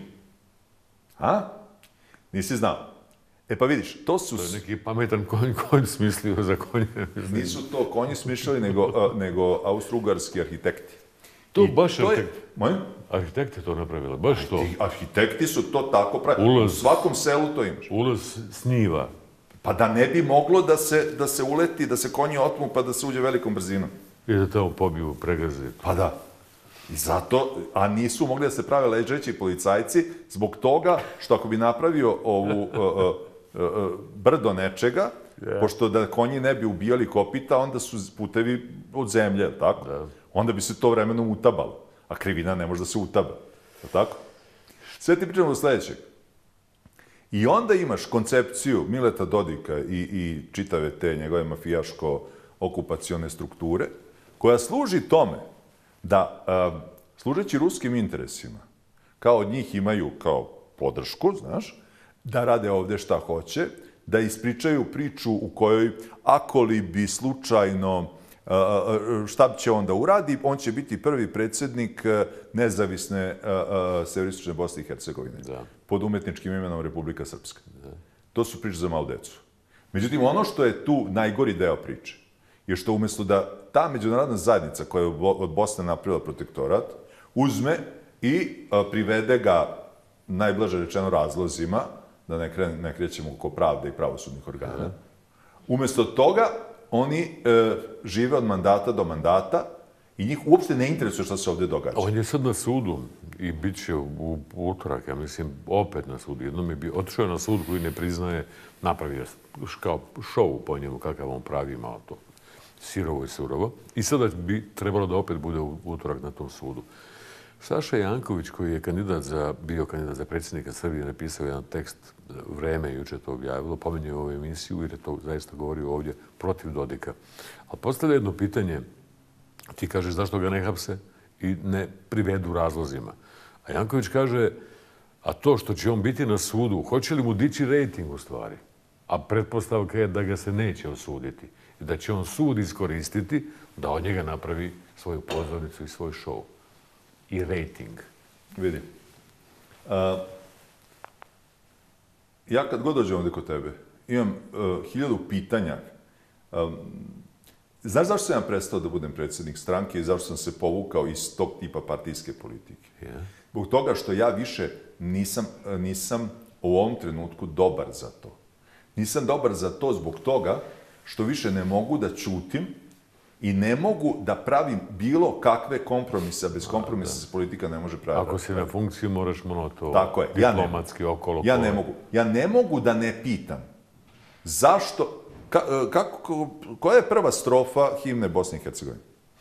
Speaker 2: Nisi znao? Pa vidiš, to su...
Speaker 1: To je neki pametan konj smislio za konje.
Speaker 2: Nisu to konji smišljali, nego austro-ugarski arhitekti.
Speaker 1: To baš arhitekti?
Speaker 2: Mojim?
Speaker 1: Arhitekti to napravili, baš to.
Speaker 2: Arhitekti su to tako pravili. U svakom selu to imaš.
Speaker 1: Ulaz s njiva.
Speaker 2: Pa da ne bi moglo da se uleti, da se konji otmu, pa da se uđe velikom brzinom.
Speaker 1: I da tamo pobiju, pregaze.
Speaker 2: Pa da. I zato, a nisu mogli da se prave ležeći policajci zbog toga što ako bi napravio ovu brdo nečega, pošto da konji ne bi ubijali kopita, onda su putevi od zemlje, tako? Onda bi se to vremenom utabalo. A krivina ne može da se utaba. Tako? Sve ti pričamo do sledećeg. I onda imaš koncepciju Mileta Dodika i čitave te njegove mafijaško-okupacione strukture, koja služi tome da, služeći ruskim interesima, kao od njih imaju kao podršku, znaš, da rade ovde šta hoće, da ispričaju priču u kojoj, ako li bi slučajno, šta će on da uradi, on će biti prvi predsjednik nezavisne severistočne Bosne i Hercegovine, pod umetničkim imenom Republika Srpska. To su priče za malu decu. Međutim, ono što je tu najgori deo priče, je što umjesto da ta međunarodna zajednica koja je od Bosne napravila protektorat, uzme i privede ga, najblaže rečeno razlozima, da ne krećemo oko pravde i pravosudnih organa. Umjesto toga, oni žive od mandata do mandata i njih uopšte ne interesuje što se ovdje događa.
Speaker 1: On je sad na sudu i bit će u utorak, ja mislim, opet na sudu. Jednom je otišao na sud koji ne priznaje, napravio kao šou po njemu, kakav on pravi, imao to sirovo i surovo. I sada bi trebalo da opet bude u utorak na tom sudu. Saša Janković, koji je bio kandidat za predsjednika Srbije, napisao jedan tekst, Vreme juče to objavilo, pominjao ovu emisiju jer je to zaista govorio ovdje protiv Dodika. Ali postavlja jedno pitanje, ti kažeš zašto ga ne hapse i ne privedu razlozima. A Janković kaže, a to što će on biti na sudu, hoće li mu dići rejting u stvari? A pretpostavka je da ga se neće osuditi i da će on sud iskoristiti da od njega napravi svoju pozornicu i svoj show. I rejting.
Speaker 2: Vidi. Ja kad god dođem ovdje kod tebe, imam 1000 pitanja. Znaš zašto sam ja prestao da budem predsjednik stranke i zašto sam se povukao iz tog tipa partijske politike? Zbog toga što ja više nisam u ovom trenutku dobar za to. Nisam dobar za to zbog toga što više ne mogu da ćutim i ne mogu da pravim bilo kakve kompromise. Bez kompromisa se politika ne može praviti.
Speaker 1: Ako si na funkciji, moraš to
Speaker 2: diplomatski
Speaker 1: okolo.
Speaker 2: Ja ne mogu. Ja ne mogu da ne pitam zašto, koja je prva strofa himne Bosne i Hercegovine?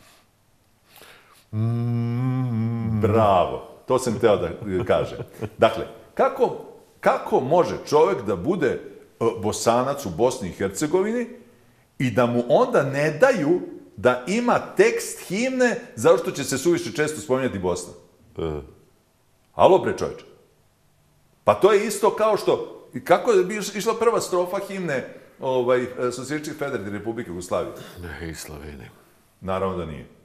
Speaker 2: Bravo. To sam hteo da kažem. Dakle, kako može čovjek da bude Bosanac u Bosni i Hercegovini i da mu onda ne daju da ima tekst himne zato što će se suviše često spominjati Bosna? Alo, bre, čovječe. Pa to je isto kao što... Kako je išla prva strofa himne Socijalističke Federativne Republike Jugoslavije?
Speaker 1: Ne, i Slovenije.
Speaker 2: Naravno da nije.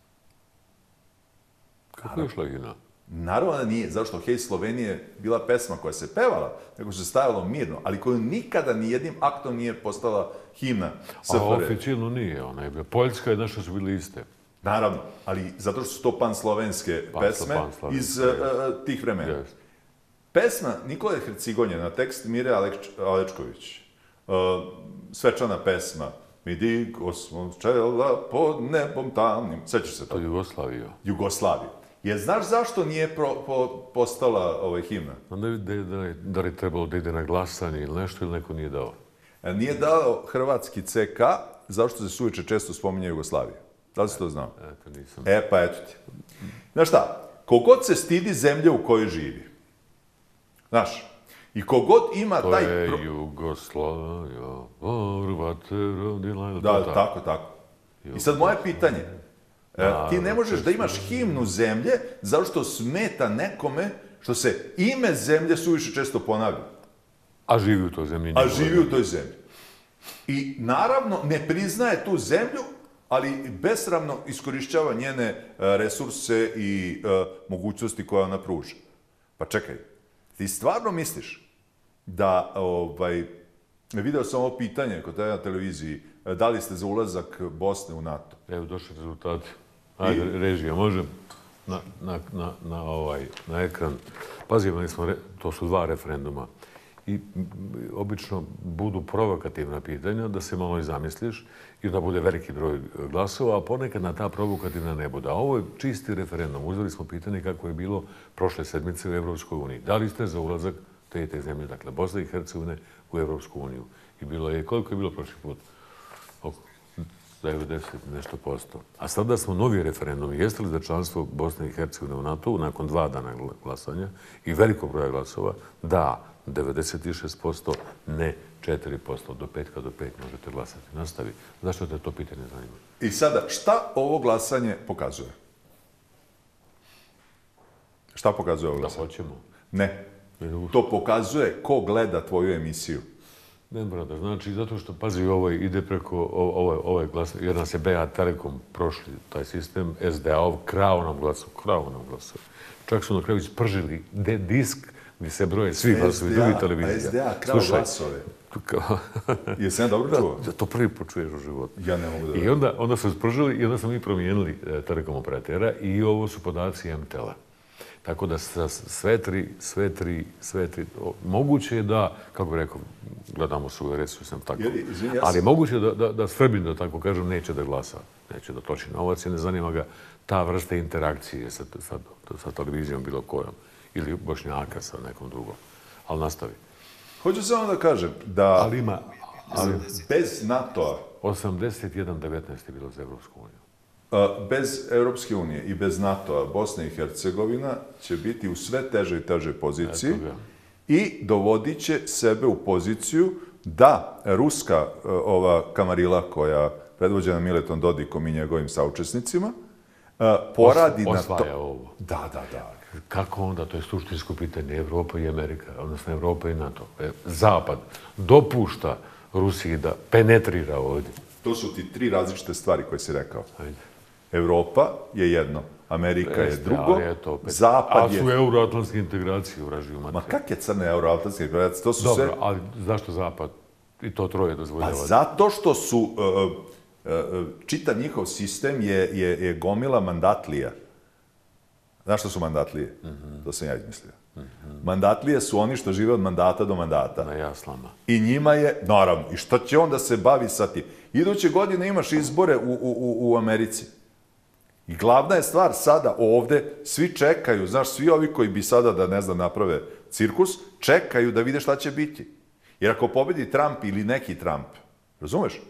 Speaker 1: Kako je išla himna?
Speaker 2: Naravno da nije, zato što Hej Slovenije je bila pesma koja se pevala, nego se stajalo mirno, ali koju nikada ni jednim aktom nije postala himna SFRJ.
Speaker 1: A oficijalno nije, Poljska i naša su bili iste.
Speaker 2: Naravno, ali zato što su to panslovenske pesme iz tih vremena. Pesma Nikole Hercigonje na tekst Mire Alečković, svečana pesma, mi digo smo čela pod nebom tamnim, sećaš se to?
Speaker 1: To je Jugoslavija.
Speaker 2: Jugoslavija. Jer znaš zašto nije postala himna?
Speaker 1: Da li je trebalo da ide na glasanje ili nešto, ili neko nije dao?
Speaker 2: Nije dao hrvatski CK, zašto se suviše često spominje Jugoslavija. Da li si to znao?
Speaker 1: Eto, nisam.
Speaker 2: Pa eto ti. Znaš šta, kogod se stidi zemlje u kojoj živi, znaš, i kogod ima taj...
Speaker 1: To je Jugoslavija, Horvate, rodila...
Speaker 2: Da, tako. I sad moje pitanje, ti ne možeš da imaš himnu zemlje zato što smeta nekome što se ime zemlje suviše često ponavlja.
Speaker 1: A živi u toj zemlji.
Speaker 2: I naravno ne priznaje tu zemlju, ali besramno iskorišćava njene resurse i mogućnosti koje ona pruža. Pa čekaj, ti stvarno misliš da, video sam ovo pitanje kod tebe na televiziji, da li ste za ulazak Bosne u NATO?
Speaker 1: Evo, došli rezultati. Ajde, režija, može na ekran. Pazi, to su 2 referenduma. I obično budu provokativna pitanja, da se malo i zamisliš i da bude veliki broj glasova, a ponekad na ta provokativna ne bude. A ovo je čisti referendum. Uzeli smo pitanje kako je bilo prošle sedmice u Evropskoj uniji. Da li ste za ulazak te zemlje, dakle Bosne i Hercegovine, u Evropsku uniju? I bilo je, koliko je bilo prošli put? 90 nešto posto. A sada smo novi referendum. Jeste li za članstvo Bosne i Hercegovine u NATO nakon 2 dana glasanja i velikog broja glasova? Da, 96%, ne 4%. Do petka do 5 možete glasati. Nastavi. Zašto te to pitanje zanima?
Speaker 2: I sada, šta ovo glasanje pokazuje? Šta pokazuje ovo glasanje?
Speaker 1: Da hoćemo.
Speaker 2: Ne. To pokazuje ko gleda tvoju emisiju.
Speaker 1: Ne, brada, znači, zato što, pazi, ovo ide preko ovaj glas, jer nas je BA Telekom prošli taj sistem, SDA-ov, krao nam glasove. Čak su na kraju ispržili disk gdje se broje svi glasovi drugih televizija.
Speaker 2: SDA, krao glasove. Jesam ja dobro čuo?
Speaker 1: To prvi put čuješ u životu.
Speaker 2: Ja ne mogu da...
Speaker 1: I onda su ispržili i onda smo mi promijenili Telekom operatera i ovo su podaci MTL-a. Tako da sve tri, moguće je da, kako bih rekao, gledamo svoju reciju, sam tako, ali moguće je da Srbin, da tako kažem, neće da glasa, neće da toči novac i ne zanima ga ta vrsta interakcije sa televizijom bilo kojom ili Bošnjaka sa nekom drugom. Ali nastavi.
Speaker 2: Hoću samo da kažem da
Speaker 1: ali
Speaker 2: bez NATO-a
Speaker 1: 81-19 je bilo za Evropsku uniju.
Speaker 2: Bez Europske unije i bez NATO-a Bosna i Hercegovina će biti u sve težoj i težoj poziciji i dovodit će sebe u poziciju da ruska ova kamarila koja predvođena Miletom Dodikom i njegovim saučesnicima poradi na to.
Speaker 1: Osvaja ovo.
Speaker 2: Da.
Speaker 1: Kako onda? To je suštinsko pitanje. Evropa i Amerika, odnosno Evropa i NATO. Zapad dopušta Rusiji da penetrira ovdje.
Speaker 2: To su ti tri različite stvari koje si rekao. Evropa je jedno, Amerika je drugo, Zapad je...
Speaker 1: A su euroatlantske integracije u ražiju materiju.
Speaker 2: Ma kak je crne euroatlantske integracije? To su
Speaker 1: dobro,
Speaker 2: sve...
Speaker 1: ali zašto Zapad i to troje dozvoljava?
Speaker 2: Pa zato što su... čitav njihov sistem je gomila mandatlija. Znaš što su mandatlije? To sam ja izmislio. Mandatlije su oni što žive od mandata do mandata.
Speaker 1: Na jaslama.
Speaker 2: I njima je, naravno, i što će on da se bavi sa tim? Iduće godine imaš izbore u Americi. I glavna je stvar sada ovde, svi čekaju, znaš, svi ovi koji bi sada, da ne znam, naprave cirkus, čekaju da vide šta će biti. Jer ako pobedi Trump ili neki Trump, razumeš?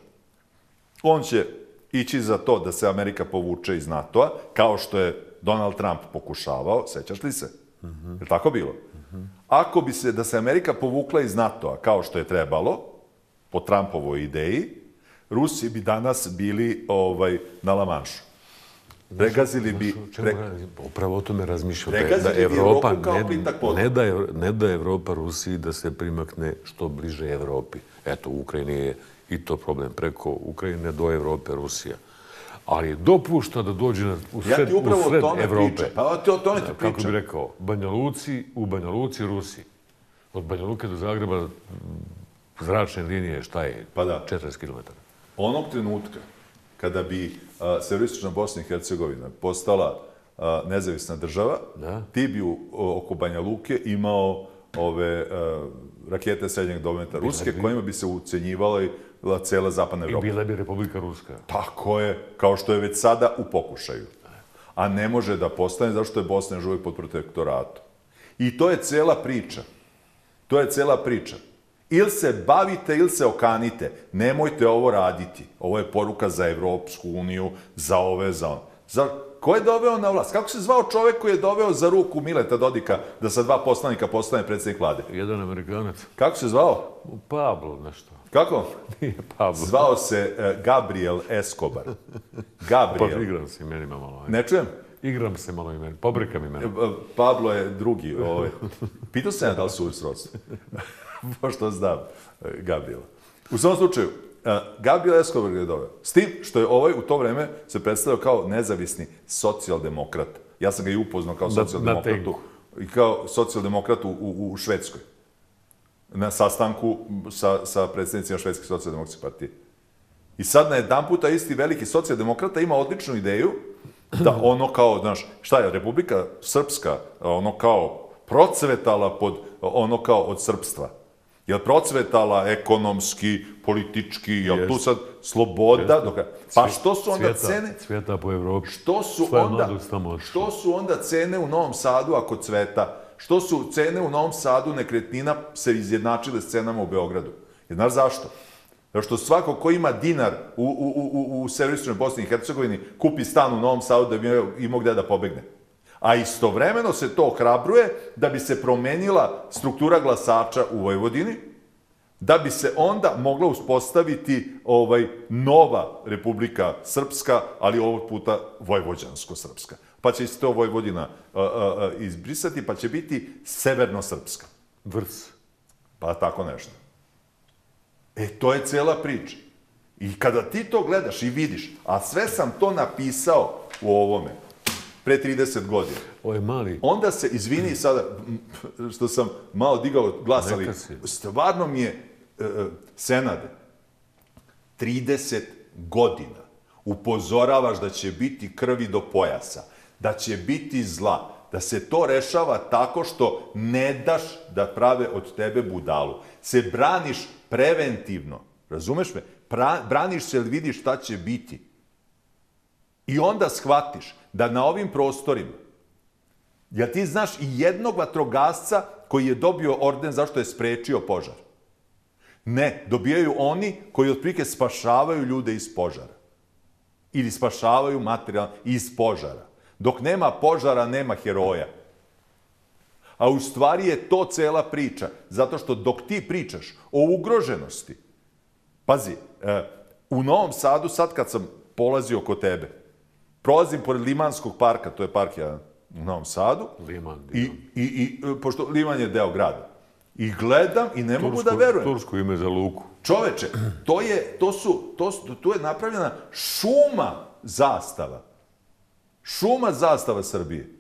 Speaker 2: On će ići za to da se Amerika povuče iz NATO-a, kao što je Donald Trump pokušavao, sećaš li se? Je li tako bilo? Ako bi se, da se Amerika povukla iz NATO-a, kao što je trebalo, po Trumpovoj ideji, Rusi bi danas bili na Lamanšu. Pregazili bi...
Speaker 1: Upravo o tome razmišljam.
Speaker 2: Pregazili bi Evropu kao plitak podlog.
Speaker 1: Ne da Evropa Rusiji da se primakne što bliže Evropi. Eto, u Ukrajini je i to problem. Preko Ukrajine do Evrope Rusija. Ali dopušta da dođe u sred Evrope.
Speaker 2: Pa o tome ti pričam.
Speaker 1: Kako bi rekao, u Banja Luci Rusi. Od Banja Luke do Zagreba zračne linije, šta je? 40 km.
Speaker 2: Onog trenutka kada bi severoistočna Bosna i Hercegovina postala nezavisna država, ti bi oko Banja Luke imao ove rakete srednjeg dometa ruske, kojima bi se ucenjivala cela zapadna Evropa.
Speaker 1: I bila bi Republika Ruska.
Speaker 2: Tako je, kao što je već sada u pokušaju. A ne može da postane, zašto je Bosna još uvijek pod protektoratom. I to je cela priča. To je cela priča. Ili se bavite, ili se okanite. Nemojte ovo raditi. Ovo je poruka za Evropsku uniju, za ove, za on. Ko je doveo na vlast? Kako se zvao čovek koji je doveo za ruku Mileta Dodika da sa 2 poslanika postane predsjednik vlade?
Speaker 1: Jedan Amerikanac.
Speaker 2: Kako se zvao?
Speaker 1: Pablo nešto.
Speaker 2: Kako?
Speaker 1: Nije Pablo.
Speaker 2: Zvao se Gabriel Escobar. Gabriel.
Speaker 1: Pa igram se imenima malo.
Speaker 2: Ne čujem?
Speaker 1: Igram se malo imenima. Pobrkam imena.
Speaker 2: Pablo je drugi. Pitao sam ja da li su srodstvo. Pošto znam Gabriela. U svom slučaju, Gabriel Escobar je doveo. S tim što je u to vreme se predstavljao kao nezavisni socijaldemokrat. Ja sam ga i upoznao kao socijaldemokratu. I kao socijaldemokratu u Švedskoj. Na sastanku sa predsjednicima Švedske socijaldemokratske partije. I sad na jedan puta isti veliki socijaldemokrata ima odličnu ideju da ono kao, znaš, šta je, Republika Srpska, ono kao procvetala pod ono kao od srpstva. Je procvetala ekonomski, politički, je tu sad sloboda? Pa što su onda cene...
Speaker 1: Cvjeta po Evropi.
Speaker 2: Što su onda cene u Novom Sadu ako cveta? Što su cene u Novom Sadu nekretnina se izjednačile s cenama u Beogradu? Jer znaš zašto? Zato što svako ko ima dinar u severoistočnoj Bosni i Hercegovini kupi stan u Novom Sadu da bi imao gde da pobegne. A istovremeno se to ohrabruje da bi se promenila struktura glasača u Vojvodini, da bi se onda mogla uspostaviti nova Republika Srpska, ali ovog puta vojvođansko-srpska. Pa će se to Vojvodina izbrisati, pa će biti severno-srpska.
Speaker 1: Vrc.
Speaker 2: Pa tako nešto. To je cela priča. I kada ti to gledaš i vidiš, a sve sam to napisao u ovome, pre 30 godina.
Speaker 1: Ovo je mali.
Speaker 2: Onda se, izvini sada, što sam malo digao glas, ali stvarno mi je, Senade, 30 godina upozoravaš da će biti krvi do pojasa, da će biti zla, da se to rešava tako što ne daš da prave od tebe budalu. Se braniš preventivno. Razumeš me? Braniš se jer vidiš šta će biti. I onda shvatiš da na ovim prostorima, ja ti znaš i jednog vatrogasca koji je dobio orden zašto je sprečio požar. Ne, dobijaju oni koji otprilike spašavaju ljude iz požara. Ili spašavaju materijal iz požara. Dok nema požara, nema heroja. A u stvari je to cela priča. Zato što dok ti pričaš o ugroženosti, pazi, u Novom Sadu, sad kad sam polazio kod tebe, prolazim pored Limanskog parka, to je park jedan u Novom Sadu, pošto Liman je deo grada, i gledam i ne mogu da verujem.
Speaker 1: Tursko ime za luku.
Speaker 2: Čoveče, tu je napravljena šuma zastava. Šuma zastava Srbije.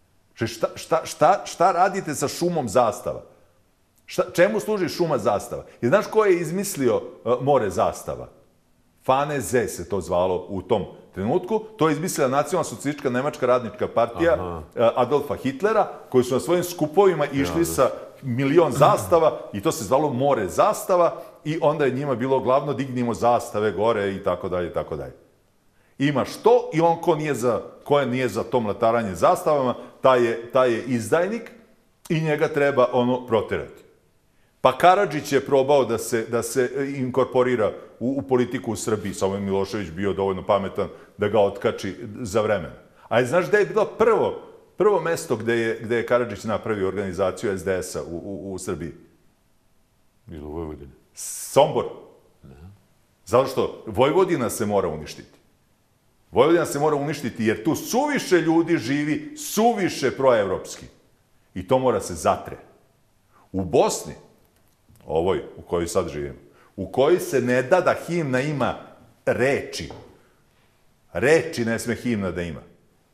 Speaker 2: Šta radite sa šumom zastava? Čemu služi šuma zastava? I znaš ko je izmislio more zastava? Fane Z se to zvalo u tom trenutku. To je izmislila Nacionalna socijalistička nemačka radnička partija Adolfa Hitlera, koji su na svojim skupovima išli sa 1.000.000 zastava i to se zvalo more zastava i onda je njima bilo glavno dignimo zastave gore i tako dalje, i tako dalje. Imaš to i on ko nije za to mlataranje zastavama, taj je izdajnik i njega treba proterati. Pa Karadžić je probao da se inkorporira u politiku u Srbiji, samo je Milošević bio dovoljno pametan da ga otkači za vremena. A znaš gde je bilo prvo mesto gde je Karadžić napravio organizaciju SDS-a u Srbiji?
Speaker 1: Bilo u Vojvodini.
Speaker 2: Sombor. Zato što Vojvodina se mora uništiti. Vojvodina se mora uništiti jer tu suviše ljudi živi, suviše proevropski. I to mora se zatre. U Bosni, ovoj u kojoj sad živimo, u kojoj se ne da himna ima reči. Reči ne sme himna da ima.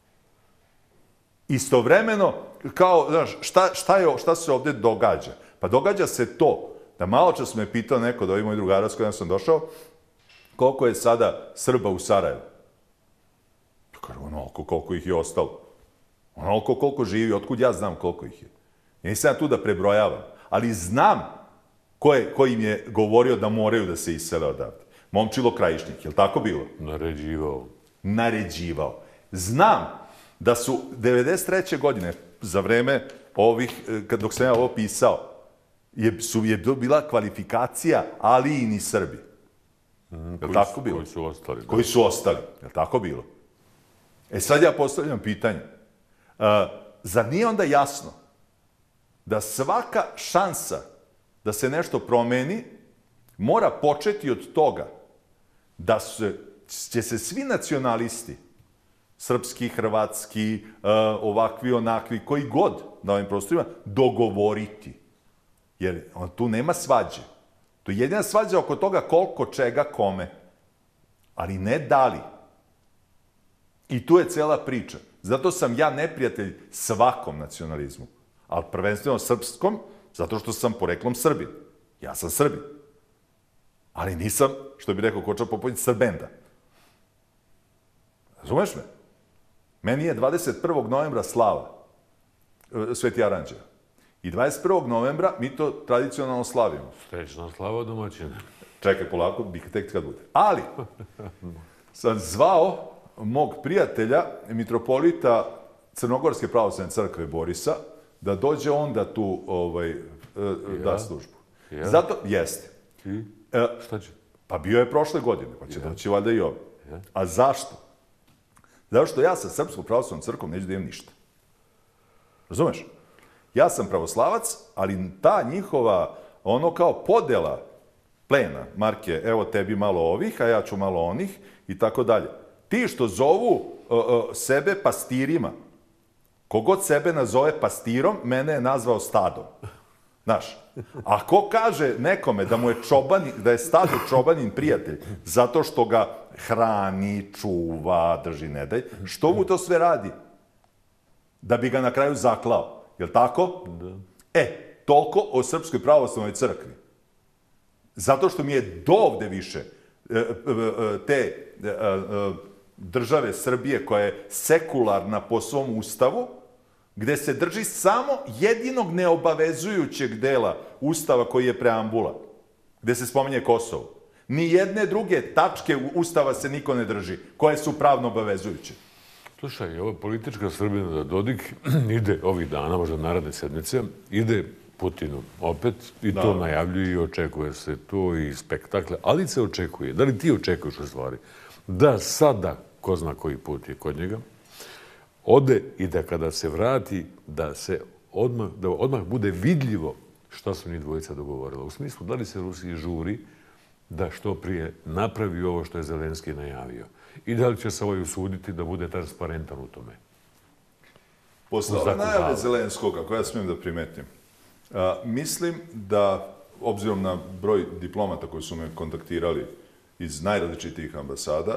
Speaker 2: Istovremeno, kao, znaš, šta se ovde događa? Pa događa se to, da malo čas me pitao neko, da ovi moj drugara s kojim sam došao, koliko je sada Srba u Sarajevu. Onoliko koliko ih je ostalo. Onoliko koliko živi, otkud ja znam koliko ih je. Nisam ja tu da prebrojavam, ali znam ko im je govorio da moraju da se isele odavde. Momčilo Krajišnik, je li tako bilo? Naređivao. Znam da su 93. godine, za vreme dok sam ja ovo pisao, je bila kvalifikacija Alijini Srbi. Je li tako bilo?
Speaker 1: Koji su ostali.
Speaker 2: Koji su ostali, je li tako bilo? Sad ja postavljam pitanje. Zar nije onda jasno da svaka šansa da se nešto promeni mora početi od toga da će se svi nacionalisti, srpski, hrvatski, ovakvi, onakvi, koji god na ovim prostorima, dogovoriti. Jer tu nema svađe. Tu je jedina svađa oko toga koliko, čega, kome. Ali ne da li. I tu je cela priča. Zato sam ja neprijatelj svakom nacionalizmu. Ali prvenstveno srpskom, zato što sam poreklom Srbin. Ja sam Srbin. Ali nisam, što bi rekao Koča Popović, Srbenda. Razumeš me? Meni je 21. novembra slava Sveti Aranđeo. I 21. novembra mi to tradicionalno slavimo.
Speaker 1: Srećna slava domaćina.
Speaker 2: Čekaj, polako, bi tek kad bude. Ali, sam zvao mog prijatelja, mitropolita Crnogorske pravoslavne crkve Borisa, da dođe onda tu da službu. Zato, jeste.
Speaker 1: I? Šta će?
Speaker 2: Pa bio je prošle godine, pa će doći valjda i ovo. A zašto? Zato što ja sa Srpskom pravoslavnom crkvom neću da imam ništa. Razumeš? Ja sam pravoslavac, ali ta njihova, kao podela plena, marke, evo tebi malo ovih, a ja ću malo onih, i tako dalje. Ti što zovu sebe pastirima, kogod sebe nazove pastirom, mene je nazvao stadom. Znaš, a ko kaže nekome da je stado čobanin prijatelj, zato što ga hrani, čuva, drži, ne daj, što mu to sve radi? Da bi ga na kraju zaklao. Je li tako?
Speaker 1: Da.
Speaker 2: Toliko o Srpskoj pravoslavnoj crkvi. Zato što mi je dovde više te države Srbije koja je sekularna po svom ustavu, gde se drži samo jedinog neobavezujućeg dela Ustava koji je preambula, gde se spominje Kosovo. Ni jedne druge tačke Ustava se niko ne drži, koje su pravno obavezujuće.
Speaker 1: Slušaj, ova politička Srbina da Dodik ide ovih dana, možda naredne sedmice, ide Putinu opet i to najavljuje i očekuje se to i spektakle, ali se očekuje, da li ti očekuješ u stvari, da sada, ko zna koji put je kod njega, ode i da kada se vrati, da odmah bude vidljivo šta su njih dvojica dogovorila. U smislu, da li se Rusiji žuri da što prije napravi ovo što je Zelenski najavio i da li će se ovaj usuditi da bude transparentan u tome.
Speaker 2: Posle ove najave Zelenskog, ako ja smijem da primetim, mislim da, obzirom na broj diplomata koji su me kontaktirali iz najrazličitijih ambasada,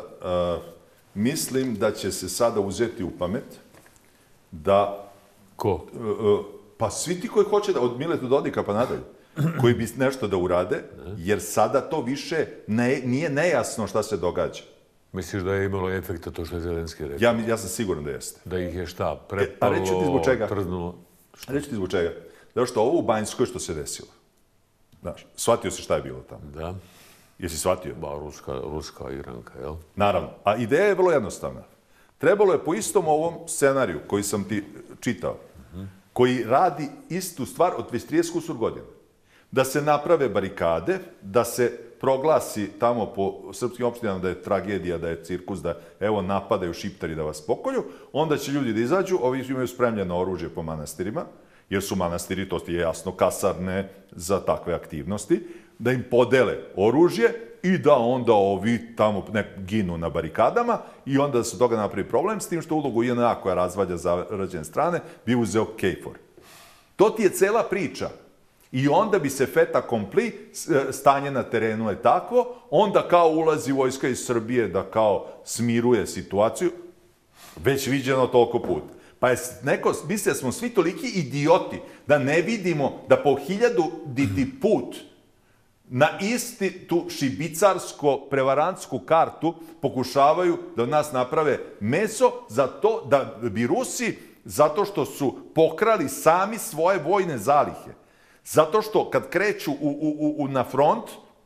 Speaker 2: mislim da će se sada uzeti u pamet da...
Speaker 1: Ko?
Speaker 2: Pa svi ti koji hoće da, od Mileta Dodika pa nadalje, koji bi nešto da urade, jer sada to više nije nejasno šta se događa.
Speaker 1: Misliš da je imalo efekta to što je Zelenski rekao?
Speaker 2: Ja sam siguran da jeste.
Speaker 1: Da ih je šta? Prepalo,
Speaker 2: reći ti zbog čega?
Speaker 1: Trznulo?
Speaker 2: Reći ti zbog čega? Zato što ovo u Banjskoj što se desilo. Znaš, shvatio si šta je bilo tamo?
Speaker 1: Da.
Speaker 2: Jesi shvatio?
Speaker 1: Ba, ruska Iranka, jel?
Speaker 2: Naravno. A ideja je vrlo jednostavna. Trebalo je po istom ovom scenariju koji sam ti čitao, koji radi istu stvar od 30 kusur godina. Da se naprave barikade, da se proglasi tamo po srpskim opštinama da je tragedija, da je cirkus, da evo napadaju šiptari da vas pokolju, onda će ljudi da izađu, ovi imaju spremljeno oružje po manastirima, jer su manastiri, to je jasno, kasarne za takve aktivnosti, da im podele oružje i da onda ovi tamo ginu na barikadama i onda da se toga napravi problem, s tim što ulogu JNA koja razvalja zarađene strane bi uzeo KFOR. To ti je cela priča. I onda bi se fait accompli, stanje na terenu je takvo, onda kao ulazi vojska iz Srbije da kao smiruje situaciju, već viđeno toliko puta. Pa je neko, misli da smo svi toliki idioti da ne vidimo da po 1000 put na isti tu šibicarsko-prevarantsku kartu pokušavaju da od nas naprave meso za to da bi Rusi, zato što su pokrali sami svoje vojne zalihe. Zato što kad kreću na front,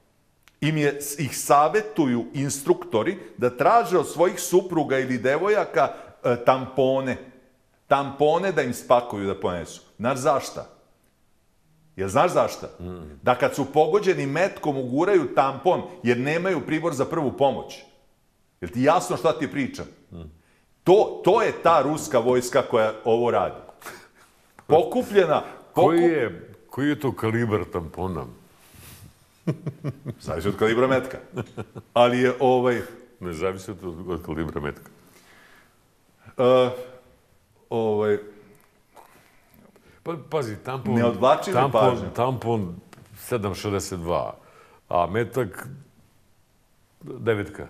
Speaker 2: ih savetuju instruktori da traže od svojih supruga ili devojaka tampone. Tampone da im spakuju da ponesu. Znaš zašta? Jel znaš zašta? Da kad su pogođeni metkom uguraju tampon jer nemaju pribor za prvu pomoć. Jel ti jasno šta ti pričam? To je ta ruska vojska koja ovo radi. Pokupljena...
Speaker 1: Koji je to kalibar tampona?
Speaker 2: Zavisi od kalibra metka. Ali je
Speaker 1: Ne zavisi od kalibra metka. Pazi, tampon...
Speaker 2: Ne odvlači mi pažnju.
Speaker 1: Tampon 7,62, a metak 9.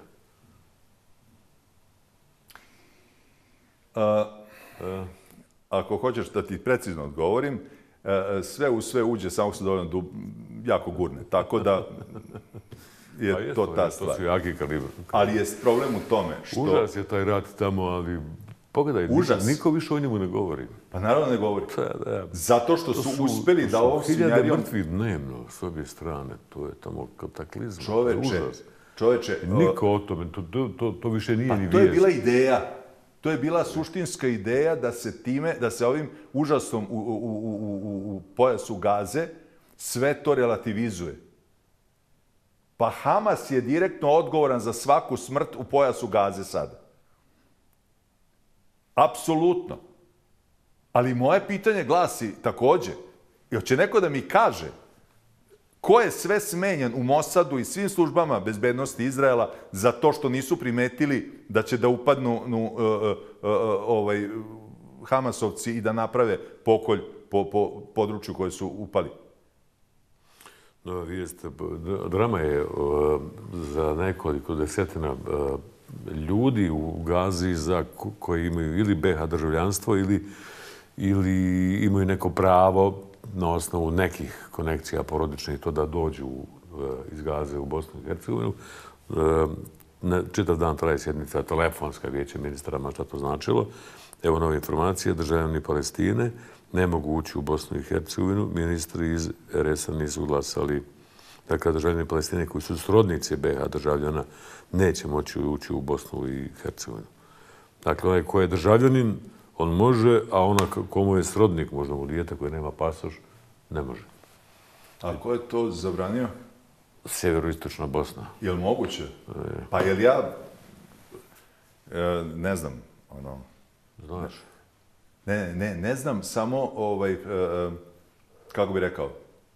Speaker 2: Ako hoćeš da ti precizno odgovorim, sve u sve uđe, samo se dovoljno jako gurne. Tako da je to ta stvar.
Speaker 1: To su jaki kalibr.
Speaker 2: Ali je problem u tome što...
Speaker 1: Užas je taj rat tamo, ali pogledaj, niko više o njemu ne govori.
Speaker 2: Pa naravno ne govori. Zato što su uspeli da ovo
Speaker 1: scenarijom... 1000 mrtvih dnevno s obje strane, to je tamo kataklizma.
Speaker 2: Čoveče...
Speaker 1: Niko o tome, to više nije ni vijest.
Speaker 2: To je bila ideja. To je bila suštinska ideja da se ovim užasom u pojasu Gaze sve to relativizuje. Pa Hamas je direktno odgovoran za svaku smrt u pojasu Gaze sada. Apsolutno. Ali moje pitanje glasi takođe, hoće neko da mi kaže ko je sve smenjen u Mosadu i svim službama bezbednosti Izraela za to što nisu primetili da će da upadnu Hamasovci i da naprave pokolj po području koje su upali?
Speaker 1: Drama je za nekoliko desetina ljudi u Gazi koji imaju ili BiH državljanstvo ili imaju neko pravo na osnovu nekih konekcija porodičnih to da dođu iz Gaze u Bosnu i Hercegovinu. Čitav dan traje sjednica telefonska vijeća ministara, šta to značilo. Evo nove informacije, državljani Palestine ne mogu ući u Bosnu i Hercegovinu. Ministri iz RS-a nisu glasali. Dakle, državljani Palestine koji su srodnici BiH državljana neće moći ući u Bosnu i Hercegovinu. Dakle, onaj ko je državljanin, on može, a ona komu je srodnik, možda mu dijete koje nema pasoš, ne može.
Speaker 2: A ko je to zabranio?
Speaker 1: Sjeveroistočna Bosna.
Speaker 2: Je li moguće? Pa jel ja... ne znam, ono...
Speaker 1: Znaš?
Speaker 2: Ne znam, samo, kako bi rekao,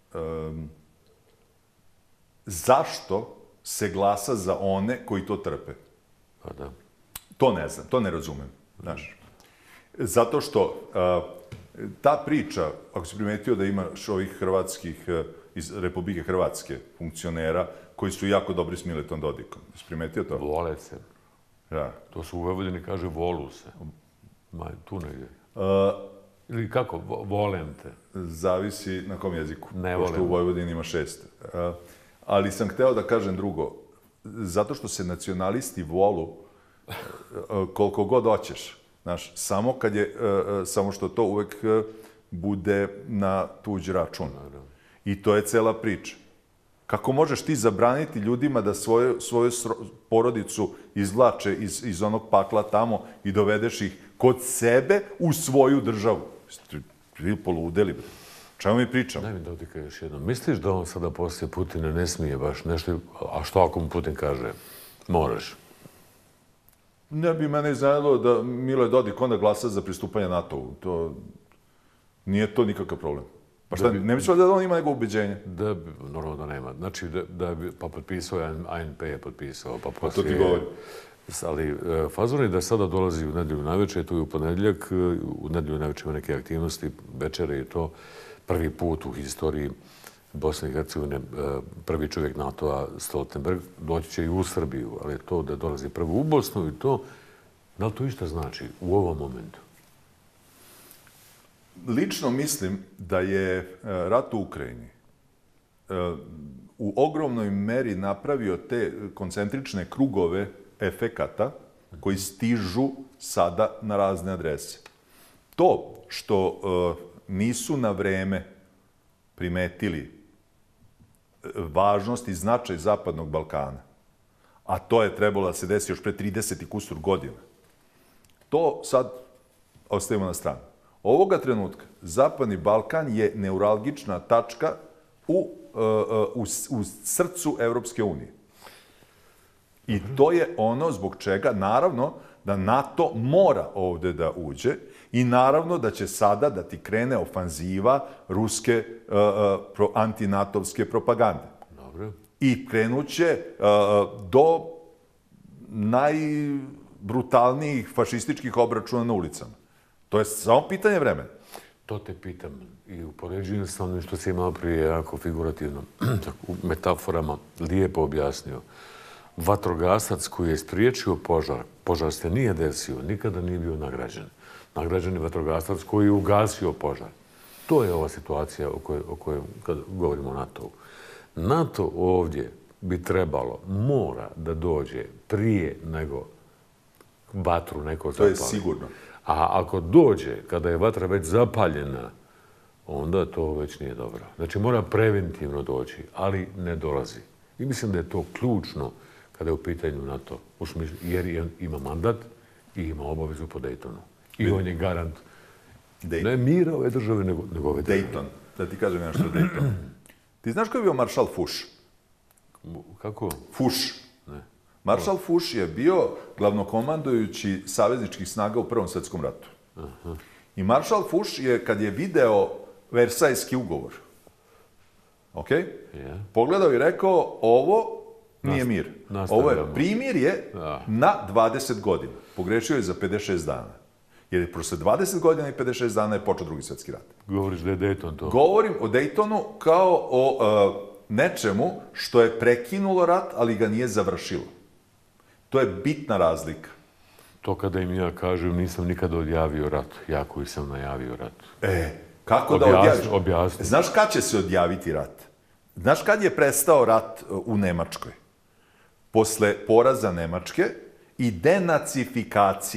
Speaker 2: zašto se glasa za one koji to trpe?
Speaker 1: Pa da.
Speaker 2: To ne znam, to ne razumem, znaš. Zato što ta priča, ako si primetio da imaš ovih hrvatskih, iz Republike Hrvatske funkcionera, koji su jako dobri s Miletom Dodikom. Si primetio to?
Speaker 1: Vole se.
Speaker 2: Da.
Speaker 1: To su u Vojvodini kaže volu se. Tu negdje. Ili kako? Volem te.
Speaker 2: Zavisi na kom jeziku.
Speaker 1: Ne volem.
Speaker 2: Pošto u Vojvodini ima 6. Ali sam hteo da kažem drugo. Zato što se nacionalisti volu koliko god hoćeš. Znaš, samo što to uvek bude na tuđ račun. I to je cela priča. Kako možeš ti zabraniti ljudima da svoju porodicu izvlače iz onog pakla tamo i dovedeš ih kod sebe u svoju državu? Ti poludeli, bre. Čemu mi pričamo?
Speaker 1: Daj mi Dodika još jednom. Misliš da on sada poslije Putina ne smije baš nešto... A što ako mu Putin kaže? Moraš.
Speaker 2: Ne bi mene iznenadilo da Milo Dodik onda glasa za pristupanje NATO-u. Nije to nikakav problem. Pa šta, ne misliš da on ima nego ubeđenje?
Speaker 1: Normalno da nema. Znači, pa potpisao je, ANP je potpisao, pa poslije...
Speaker 2: To ti govori.
Speaker 1: Ali fazon je da sada dolazi u nedjelju navečer, tu je u ponedjeljak, u nedjelju navečer ima neke aktivnosti, večere je to prvi put u historiji Bosne i Hercegovine, prvi čovjek NATO-a Stoltenberg, doći će i u Srbiju, ali to da dolazi prvo u Bosnu i to, da li to išta znači u ovom momentu?
Speaker 2: Lično mislim da je rat u Ukrajini u ogromnoj meri napravio te koncentrične krugove efekata koji stižu sada na razne adrese. To što nisu na vreme primetili važnost i značaj Zapadnog Balkana, a to je trebalo da se desi još pre 30 i kusur godina, to sad ostavimo na stranu. Ovoga trenutka Zapadni Balkan je neuralgična tačka u srcu Evropske unije. I to je ono zbog čega, naravno, da NATO mora ovde da uđe i naravno da će sada da ti krene ofanziva ruske antinatovske propagande.
Speaker 1: Dobro.
Speaker 2: I krenuće do najbrutalnijih fašističkih obračuna na ulicama. To je samo pitanje vremena.
Speaker 1: To te pitam i upoređujem sa onim što si imao prije jako figurativno, u metaforama lijepo objasnio. Vatrogasac koji je spriječio požar se nije desio, nikada nije bio nagrađen. Nagrađen je vatrogasac koji je ugasio požar. To je ova situacija o kojoj kad govorimo o NATO-u. NATO ovdje bi trebalo, mora da dođe prije nego vatru neko zapali.
Speaker 2: To je sigurno.
Speaker 1: A ako dođe, kada je vatra već zapaljena, onda to već nije dobro. Znači, mora preventivno doći, ali ne dolazi. I mislim da je to ključno kada je u pitanju NATO, jer ima mandat i ima obavezu po Daytonu. I on je garant ne mira ove države, nego ove države.
Speaker 2: Dayton. Da ti kažem nešto o Daytonu. Ti znaš ko je bio maršal Fuchs?
Speaker 1: Kako?
Speaker 2: Fuchs.
Speaker 1: Ne.
Speaker 2: Maršal Fuchs je bio glavnokomandujući savezničkih snaga u Prvom svjetskom ratu.
Speaker 1: Aha.
Speaker 2: I maršal Fuchs je, kad je video Versajski ugovor, pogledao i rekao, ovo nije mir. Ovo je primirje na 20 godina. Pogrešio je za 56 dana. Jer posle 20 godina i 56 dana je počeo Drugi svjetski rat.
Speaker 1: Govoriš da je Dayton to?
Speaker 2: Govorim o Daytonu kao o nečemu što je prekinulo rat, ali ga nije završilo. To je bitna razlika.
Speaker 1: To kada im ja kažem, nisam nikada odjavio rat. Ja koji sam najavio rat.
Speaker 2: Kako da odjaviš?
Speaker 1: Objasni.
Speaker 2: Znaš kad će se odjaviti rat? Znaš kad je prestao rat u Nemačkoj? Posle poraza Nemačke i denacifikacije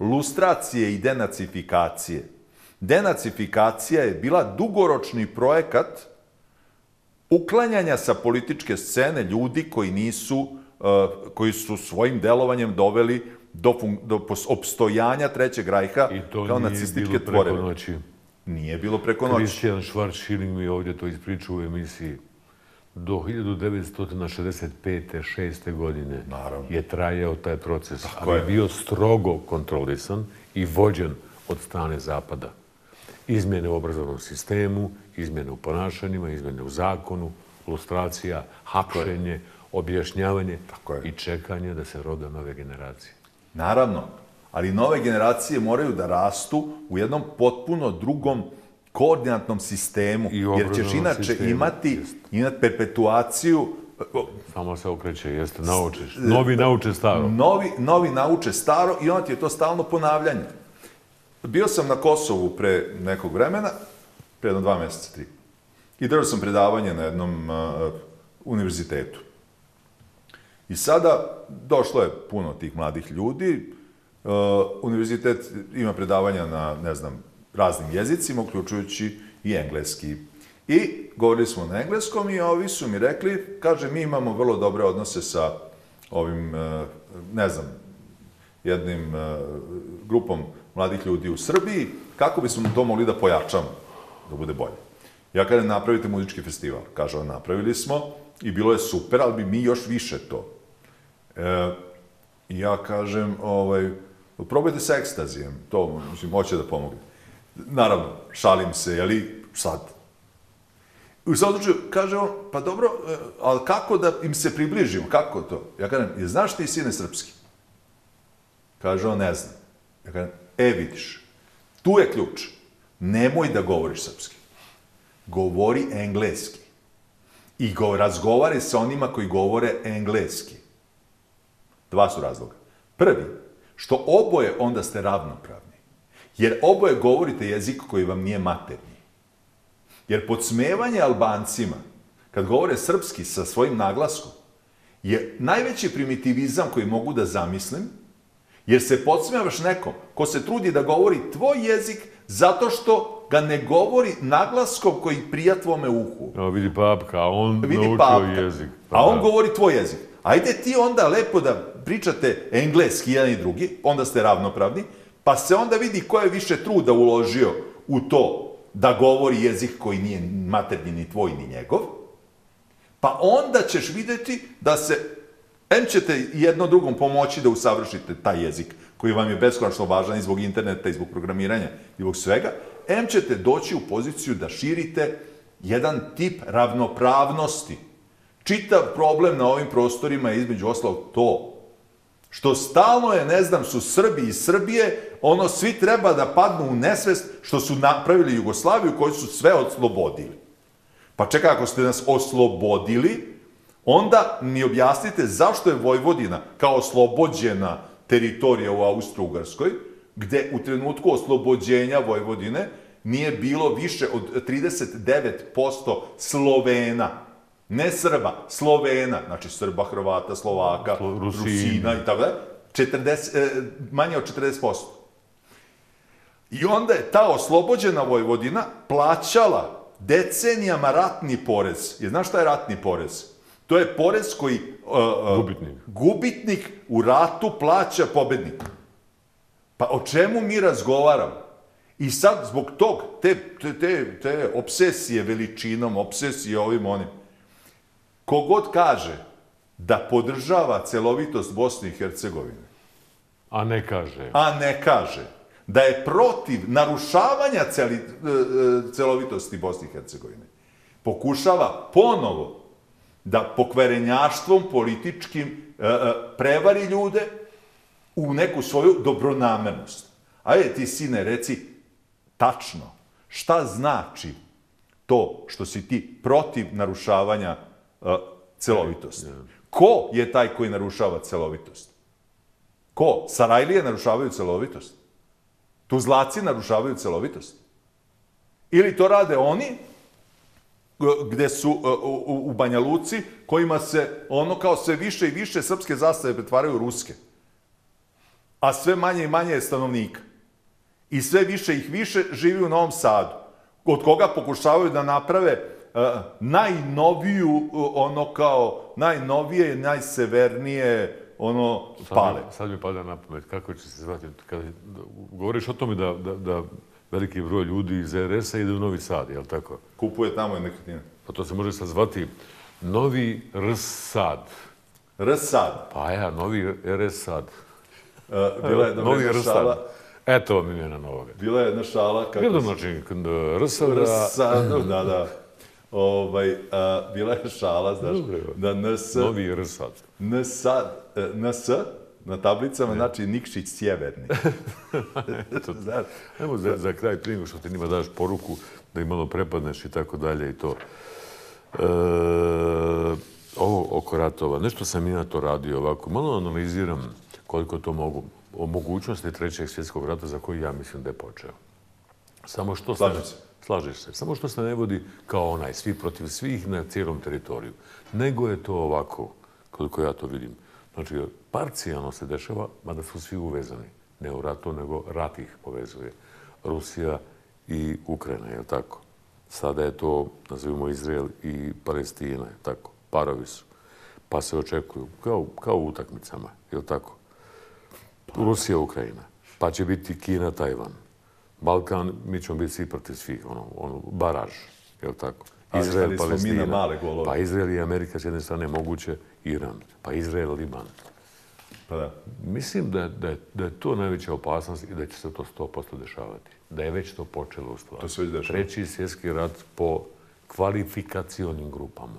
Speaker 2: lustracije i denacifikacije. Denacifikacija je bila dugoročni projekat uklanjanja sa političke scene ljudi koji su svojim delovanjem doveli do opstojanja Trećeg rajha kao nacističke tvoreve. Nije bilo preko noći.
Speaker 1: Christian Schwarzschilling mi ovdje to ispričao u emisiji. Do 1965. 6. godine je trajao taj proces, ali je bio strogo kontrolisan i vođen od strane Zapada. Izmjene u obrazovnom sistemu, izmjene u ponašanjima, izmjene u zakonu, lustracija, hapšenje, objašnjavanje i čekanje da se rode nove generacije.
Speaker 2: Naravno, ali nove generacije moraju da rastu u jednom potpuno drugom koordinatnom sistemu, jer ćeš inače imati perpetuaciju.
Speaker 1: Samo se okreće, jeste, naučiš. Novi nauče staro.
Speaker 2: Novi nauče staro i onda ti je to stalno ponavljanje. Bio sam na Kosovu pre nekog vremena, pre jedno 2 meseca, 3. I držao sam predavanje na jednom univerzitetu. I sada došlo je puno tih mladih ljudi. Univerzitet ima predavanja na, ne znam, raznim jezicima, uključujući i engleski. I govorili smo na engleskom i ovi su mi rekli, kaže, mi imamo vrlo dobre odnose sa ovim, ne znam, jednim grupom mladih ljudi u Srbiji, kako bismo to mogli da pojačamo, da bude bolje. Ja kažem, napravite muzički festival. Kaže, napravili smo i bilo je super, ali bi mi još više to. I ja kažem, probajte sa ekstazijem, to, mislim, hoće da pomogne. Naravno, šalim se, jeli, sad. U svakom slučaju, kaže on, pa dobro, ali kako da im se približimo, kako to? Ja kažem, znaš ti sine srpski? Kaže on, ne znam. Ja kažem, vidiš, tu je ključ. Nemoj da govoriš srpski. Govori engleski. I razgovaraj sa onima koji govore engleski. 2 su razloga. Prvi, što oboje onda ste ravnopravni. Jer oboje govorite jezik koji vam nije maternji. Jer podsmevanje Albancima, kad govore srpski sa svojim naglaskom, je najveći primitivizam koji mogu da zamislim, jer se podsmevaš nekom ko se trudi da govori tvoj jezik zato što ga ne govori naglaskom koji prija tvome uhu.
Speaker 1: Evo vidi papka, a on naučio jezik.
Speaker 2: A on govori tvoj jezik. Ajde ti onda lepo da pričate engleski jedan i drugi, onda ste ravnopravni, pa se onda vidi ko je više truda uložio u to da govori jezik koji nije maternji ni tvoj ni njegov, pa onda ćeš vidjeti da se, em ćete jedno drugom pomoći da usavršite taj jezik koji vam je beskonačno važan i zbog interneta i zbog programiranja i zbog svega, em ćete doći u poziciju da širite jedan tip ravnopravnosti. Čitav problem na ovim prostorima je između ostalog to što stalno je, ne znam, su Srbi iz Srbije, svi treba da padnu u nesvest što su napravili Jugoslaviju koju su sve oslobodili. Pa čekaj, ako ste nas oslobodili, onda mi objasnite zašto je Vojvodina kao oslobođena teritorija u Austro-Ugarskoj, gde u trenutku oslobođenja Vojvodine nije bilo više od 39% Slovena. Ne Srba, Slovena, znači Srba, Hrvata, Slovaka, Rusina i tako da, manje od 40%. I onda je ta oslobođena Vojvodina plaćala decenijama ratni porez. Jer znaš šta je ratni porez? To je porez koji gubitnik u ratu plaća pobedniku. Pa o čemu mi razgovaramo? I sad, zbog tog, te obsesije veličinom, obsesije ovim onim, kogod kaže da podržava celovitost Bosne i Hercegovine,
Speaker 1: a ne kaže
Speaker 2: da je protiv narušavanja celovitosti Bosne i Hercegovine, pokušava ponovo da pokvarenjaštvom političkim prevari ljude u neku svoju dobronamernost. Ajde ti, sine, reci tačno šta znači to što si ti protiv narušavanja celovitosti. Ko je taj koji narušava celovitost? Ko? Sarajlije narušavaju celovitost? Tuzlaci narušavaju celovitost? Ili to rade oni gde su u Banja Luci, kojima se kao sve više i više srpske zastave pretvaraju ruske? a sve manje i manje je stanovnika. I sve više ih više živi u Novom Sadu, od koga pokušavaju da naprave najnoviju, najnovije, najsevernije, pale.
Speaker 1: Sad mi pada na pamet, kako će se zvati, kada govoriš o tome da veliki broj ljudi iz RS-a ide u Novi Sad, je li tako?
Speaker 2: Kupuje tamo nekretnine.
Speaker 1: Pa to se može sad zvati Novi RS-Sad.
Speaker 2: RS-Sad?
Speaker 1: Pa ja, Novi RS-Sad.
Speaker 2: Bila je
Speaker 1: Novi RS-Sad. Eto vam imena novoga.
Speaker 2: Bila je jedna šala kako...
Speaker 1: Bilo znači RS-Sada...
Speaker 2: RS-Sad, da. Bila je šala, znaš, da NS...
Speaker 1: Novi RS-Sad.
Speaker 2: NS na tablicama znači Nikšić Sjeverni.
Speaker 1: Evo za kraj prije nego što ti njima daš poruku da im malo prepadneš i tako dalje i to. Ovo oko ratova, nešto sam i ja to radio ovako, malo analiziram koliko to mogu o mogućnosti Trećeg svjetskog rata za koji ja mislim da je počeo. Samo što slažeš se. Samo što se ne vodi kao onaj, svi protiv svih na cijelom teritoriju. Nego je to ovako, koliko ja to vidim. Znači, parcijalno se dešava, mada su svi uvezani. Ne u ratu, nego rat ih povezuje. Rusija i Ukrajina, je li tako? Sada je to, nazivamo Izrael i Palestina, je tako? Parovi su. Pa se očekuju, kao u utakmicama, je li tako? Rusija, Ukrajina. Pa će biti Kina, Tajvan. Balkan, mi ćemo biti svi protiv svih, baraž, je li tako? Izrael, Palestina. Pa Izrael i Amerika s jedne strane moguće, Iran. Pa Izrael, Liban.
Speaker 2: Pa da.
Speaker 1: Mislim da je to najveća opasnost i da će se to 100% dešavati. Da je već to počelo u stvari.
Speaker 2: To se već dešava.
Speaker 1: Treći svjetski rat po kvalifikacionim grupama.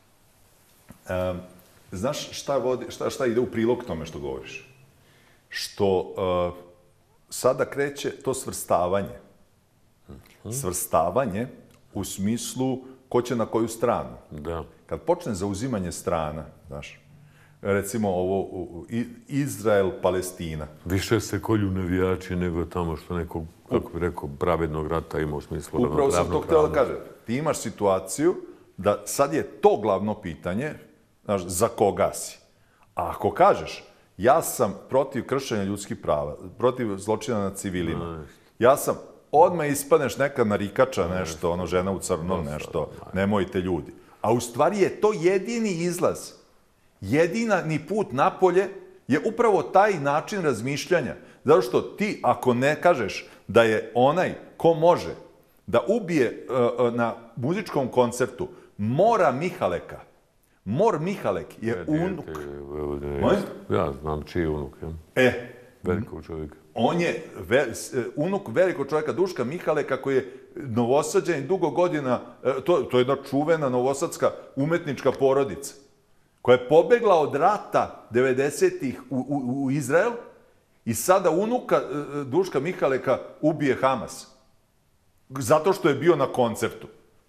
Speaker 2: Znaš šta ide u prilog tome što govoriš? Što sada kreće to svrstavanje. Svrstavanje u smislu ko će na koju stranu.
Speaker 1: Da.
Speaker 2: Kad počne zauzimanje strana, znaš, recimo ovo Izrael, Palestina.
Speaker 1: Više se kolju navijači nego tamo što nekog, kako bi rekao, pravednog rata ima u smislu ravnopravnog.
Speaker 2: Upravo sam to htio da kažem. Ti imaš situaciju da sad je to glavno pitanje, znaš, za koga si. A ako kažeš, ja sam protiv kršenja ljudskih prava, protiv zločina nad civilima, ja sam, odmah ispadneš neka narikača, nešto, žena u crnom, nešto, nemojte ljudi. A u stvari je to jedini izlaz. Jedini put napolje je upravo taj način razmišljanja. Zato što ti, ako ne kažeš da je onaj ko može da ubije na muzičkom koncertu Mora Mihaleka, Mor Mihalek je unuk.
Speaker 1: Ja znam čiji je unuk. Velikog čovjeka.
Speaker 2: On je unuk velikog čovjeka Duška Mihaleka koji je novosađen dugo godina, to je jedna čuvena novosadska umetnička porodica koja je pobegla od rata 90-ih u Izrael i sada unuka Duška Mihaleka ubije Hamas. Zato što je bio na koncertu.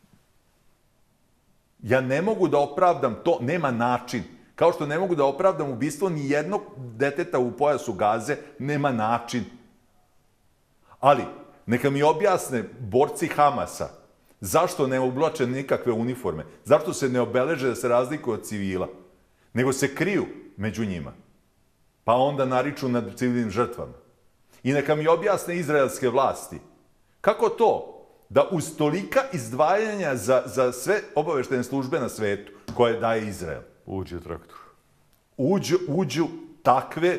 Speaker 2: Ja ne mogu da opravdam to, nema način. Kao što ne mogu da opravdam ubistvo ni jednog deteta u pojasu Gaze, nema način. Ali, neka mi objasne borci Hamasa zašto ne oblače nikakve uniforme, zašto se ne obeleže da se razlikuju od civila, nego se kriju među njima, pa onda nariču nad civilnim žrtvama. I neka mi objasne izraelske vlasti. Kako to da uz tolika izdvajanja za sve obaveštajne službe na svetu koje daje Izrael,
Speaker 1: uđe traktor.
Speaker 2: Uđu takve,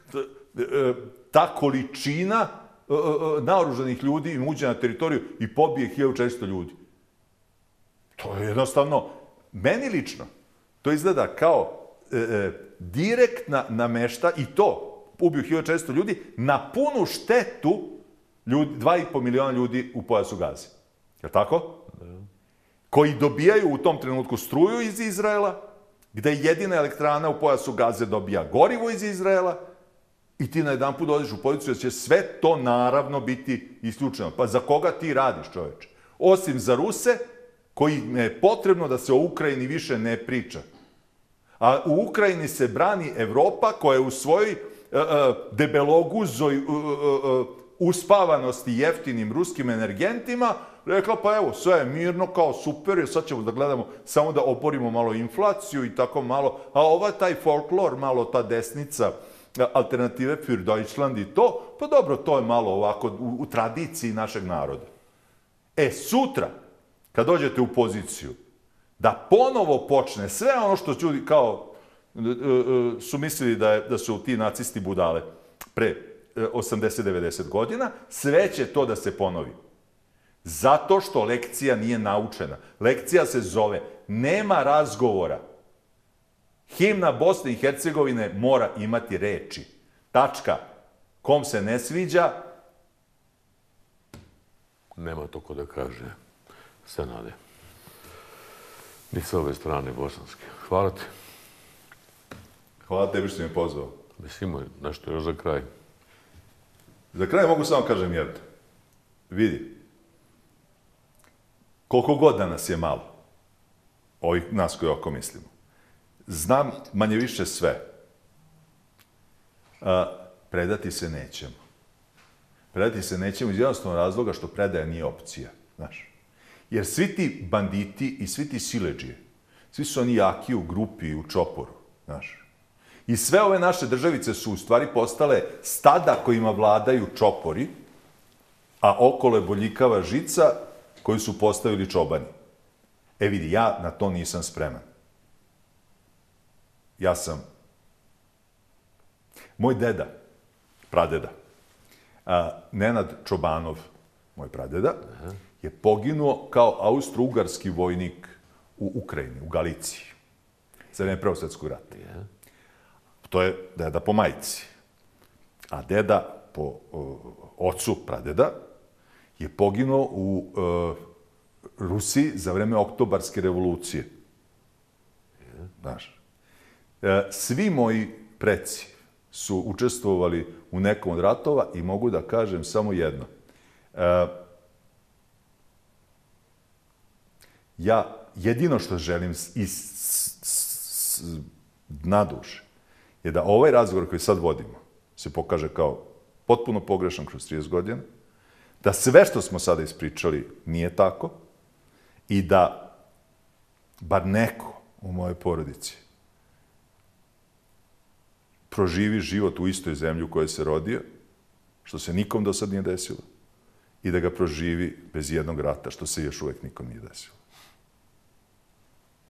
Speaker 2: ta količina naoružanih ljudi im uđe na teritoriju i pobije 1400 ljudi. To je jednostavno, meni lično, to izgleda kao direktna namešta i to, ubiju 1400 ljudi, na punu štetu 2,5 miliona ljudi u pojasu Gaze. Je li tako? Koji dobijaju u tom trenutku struju iz Izraela, gde jedina elektrana u pojasu Gaze dobija gorivo iz Izraela i ti na jedan put dođeš u poziciju da će sve to naravno biti isključeno. Pa za koga ti radiš, čoveče? Osim za Ruse, koji je potrebno da se o Ukrajini više ne priča. A u Ukrajini se brani Evropa koja je u svojoj debeloguzoj uspavanosti jeftinim ruskim energentima rekla, pa evo, sve je mirno, kao super, jer sad ćemo da gledamo, samo da oborimo malo inflaciju i tako malo, a taj folklor, malo ta desnica Alternative für Deutschland i to, pa dobro, to je malo ovako u tradiciji našeg naroda. Sutra, kad dođete u poziciju da ponovo počne sve ono što ljudi kao su mislili da su ti nacisti budale pre 80-90 godina, sve će to da se ponovi. Zato što lekcija nije naučena. Lekcija se zove nema razgovora. Himna Bosne i Hercegovine mora imati reči. Tačka. Kom se ne sviđa?
Speaker 1: Nema to ko da kaže. Senade. Ni s ove strane bosanske. Hvala ti.
Speaker 2: Hvala tebi što mi je pozvao.
Speaker 1: Mislim, nešto još za kraj.
Speaker 2: Za kraj mogu samo kažem jedno. Vidi, koliko god da nas je malo, ovih nas koji oko mislimo, znam manje više sve. Predati se nećemo. Predati se nećemo iz jednostavnog razloga što predaja nije opcija, znaš. Jer svi ti banditi i svi ti siledžije, svi su oni jaki u grupi i u čoporu, znaš. I sve ove naše državice su u stvari postale stada kojima vladaju čopori, a okolo je boljikava žica koju su postavili čobani. Vidi, ja na to nisam spreman. Ja sam... Moj deda, pradeda, Nenad Čobanov, moj pradeda, je poginuo kao austro-ugarski vojnik u Ukrajini, u Galiciji, za vreme Prvog svjetskog rata. To je deda po majci. A deda po ocu, pradeda, je poginuo u Rusiji za vreme Oktobarske revolucije. Znaš. Svi moji preci su učestvovali u nekom od ratova i mogu da kažem samo jedno. Ja jedino što želim iz dna duše je da ovaj razgovor koji sad vodimo se pokaže kao potpuno pogrešan kroz 30 godina, da sve što smo sada ispričali nije tako i da bar neko u mojoj porodici proživi život u istoj zemlji u kojoj se rodio, što se nikom do sad nije desilo, i da ga proživi bez jednog rata, što se još uvek nikom nije desilo.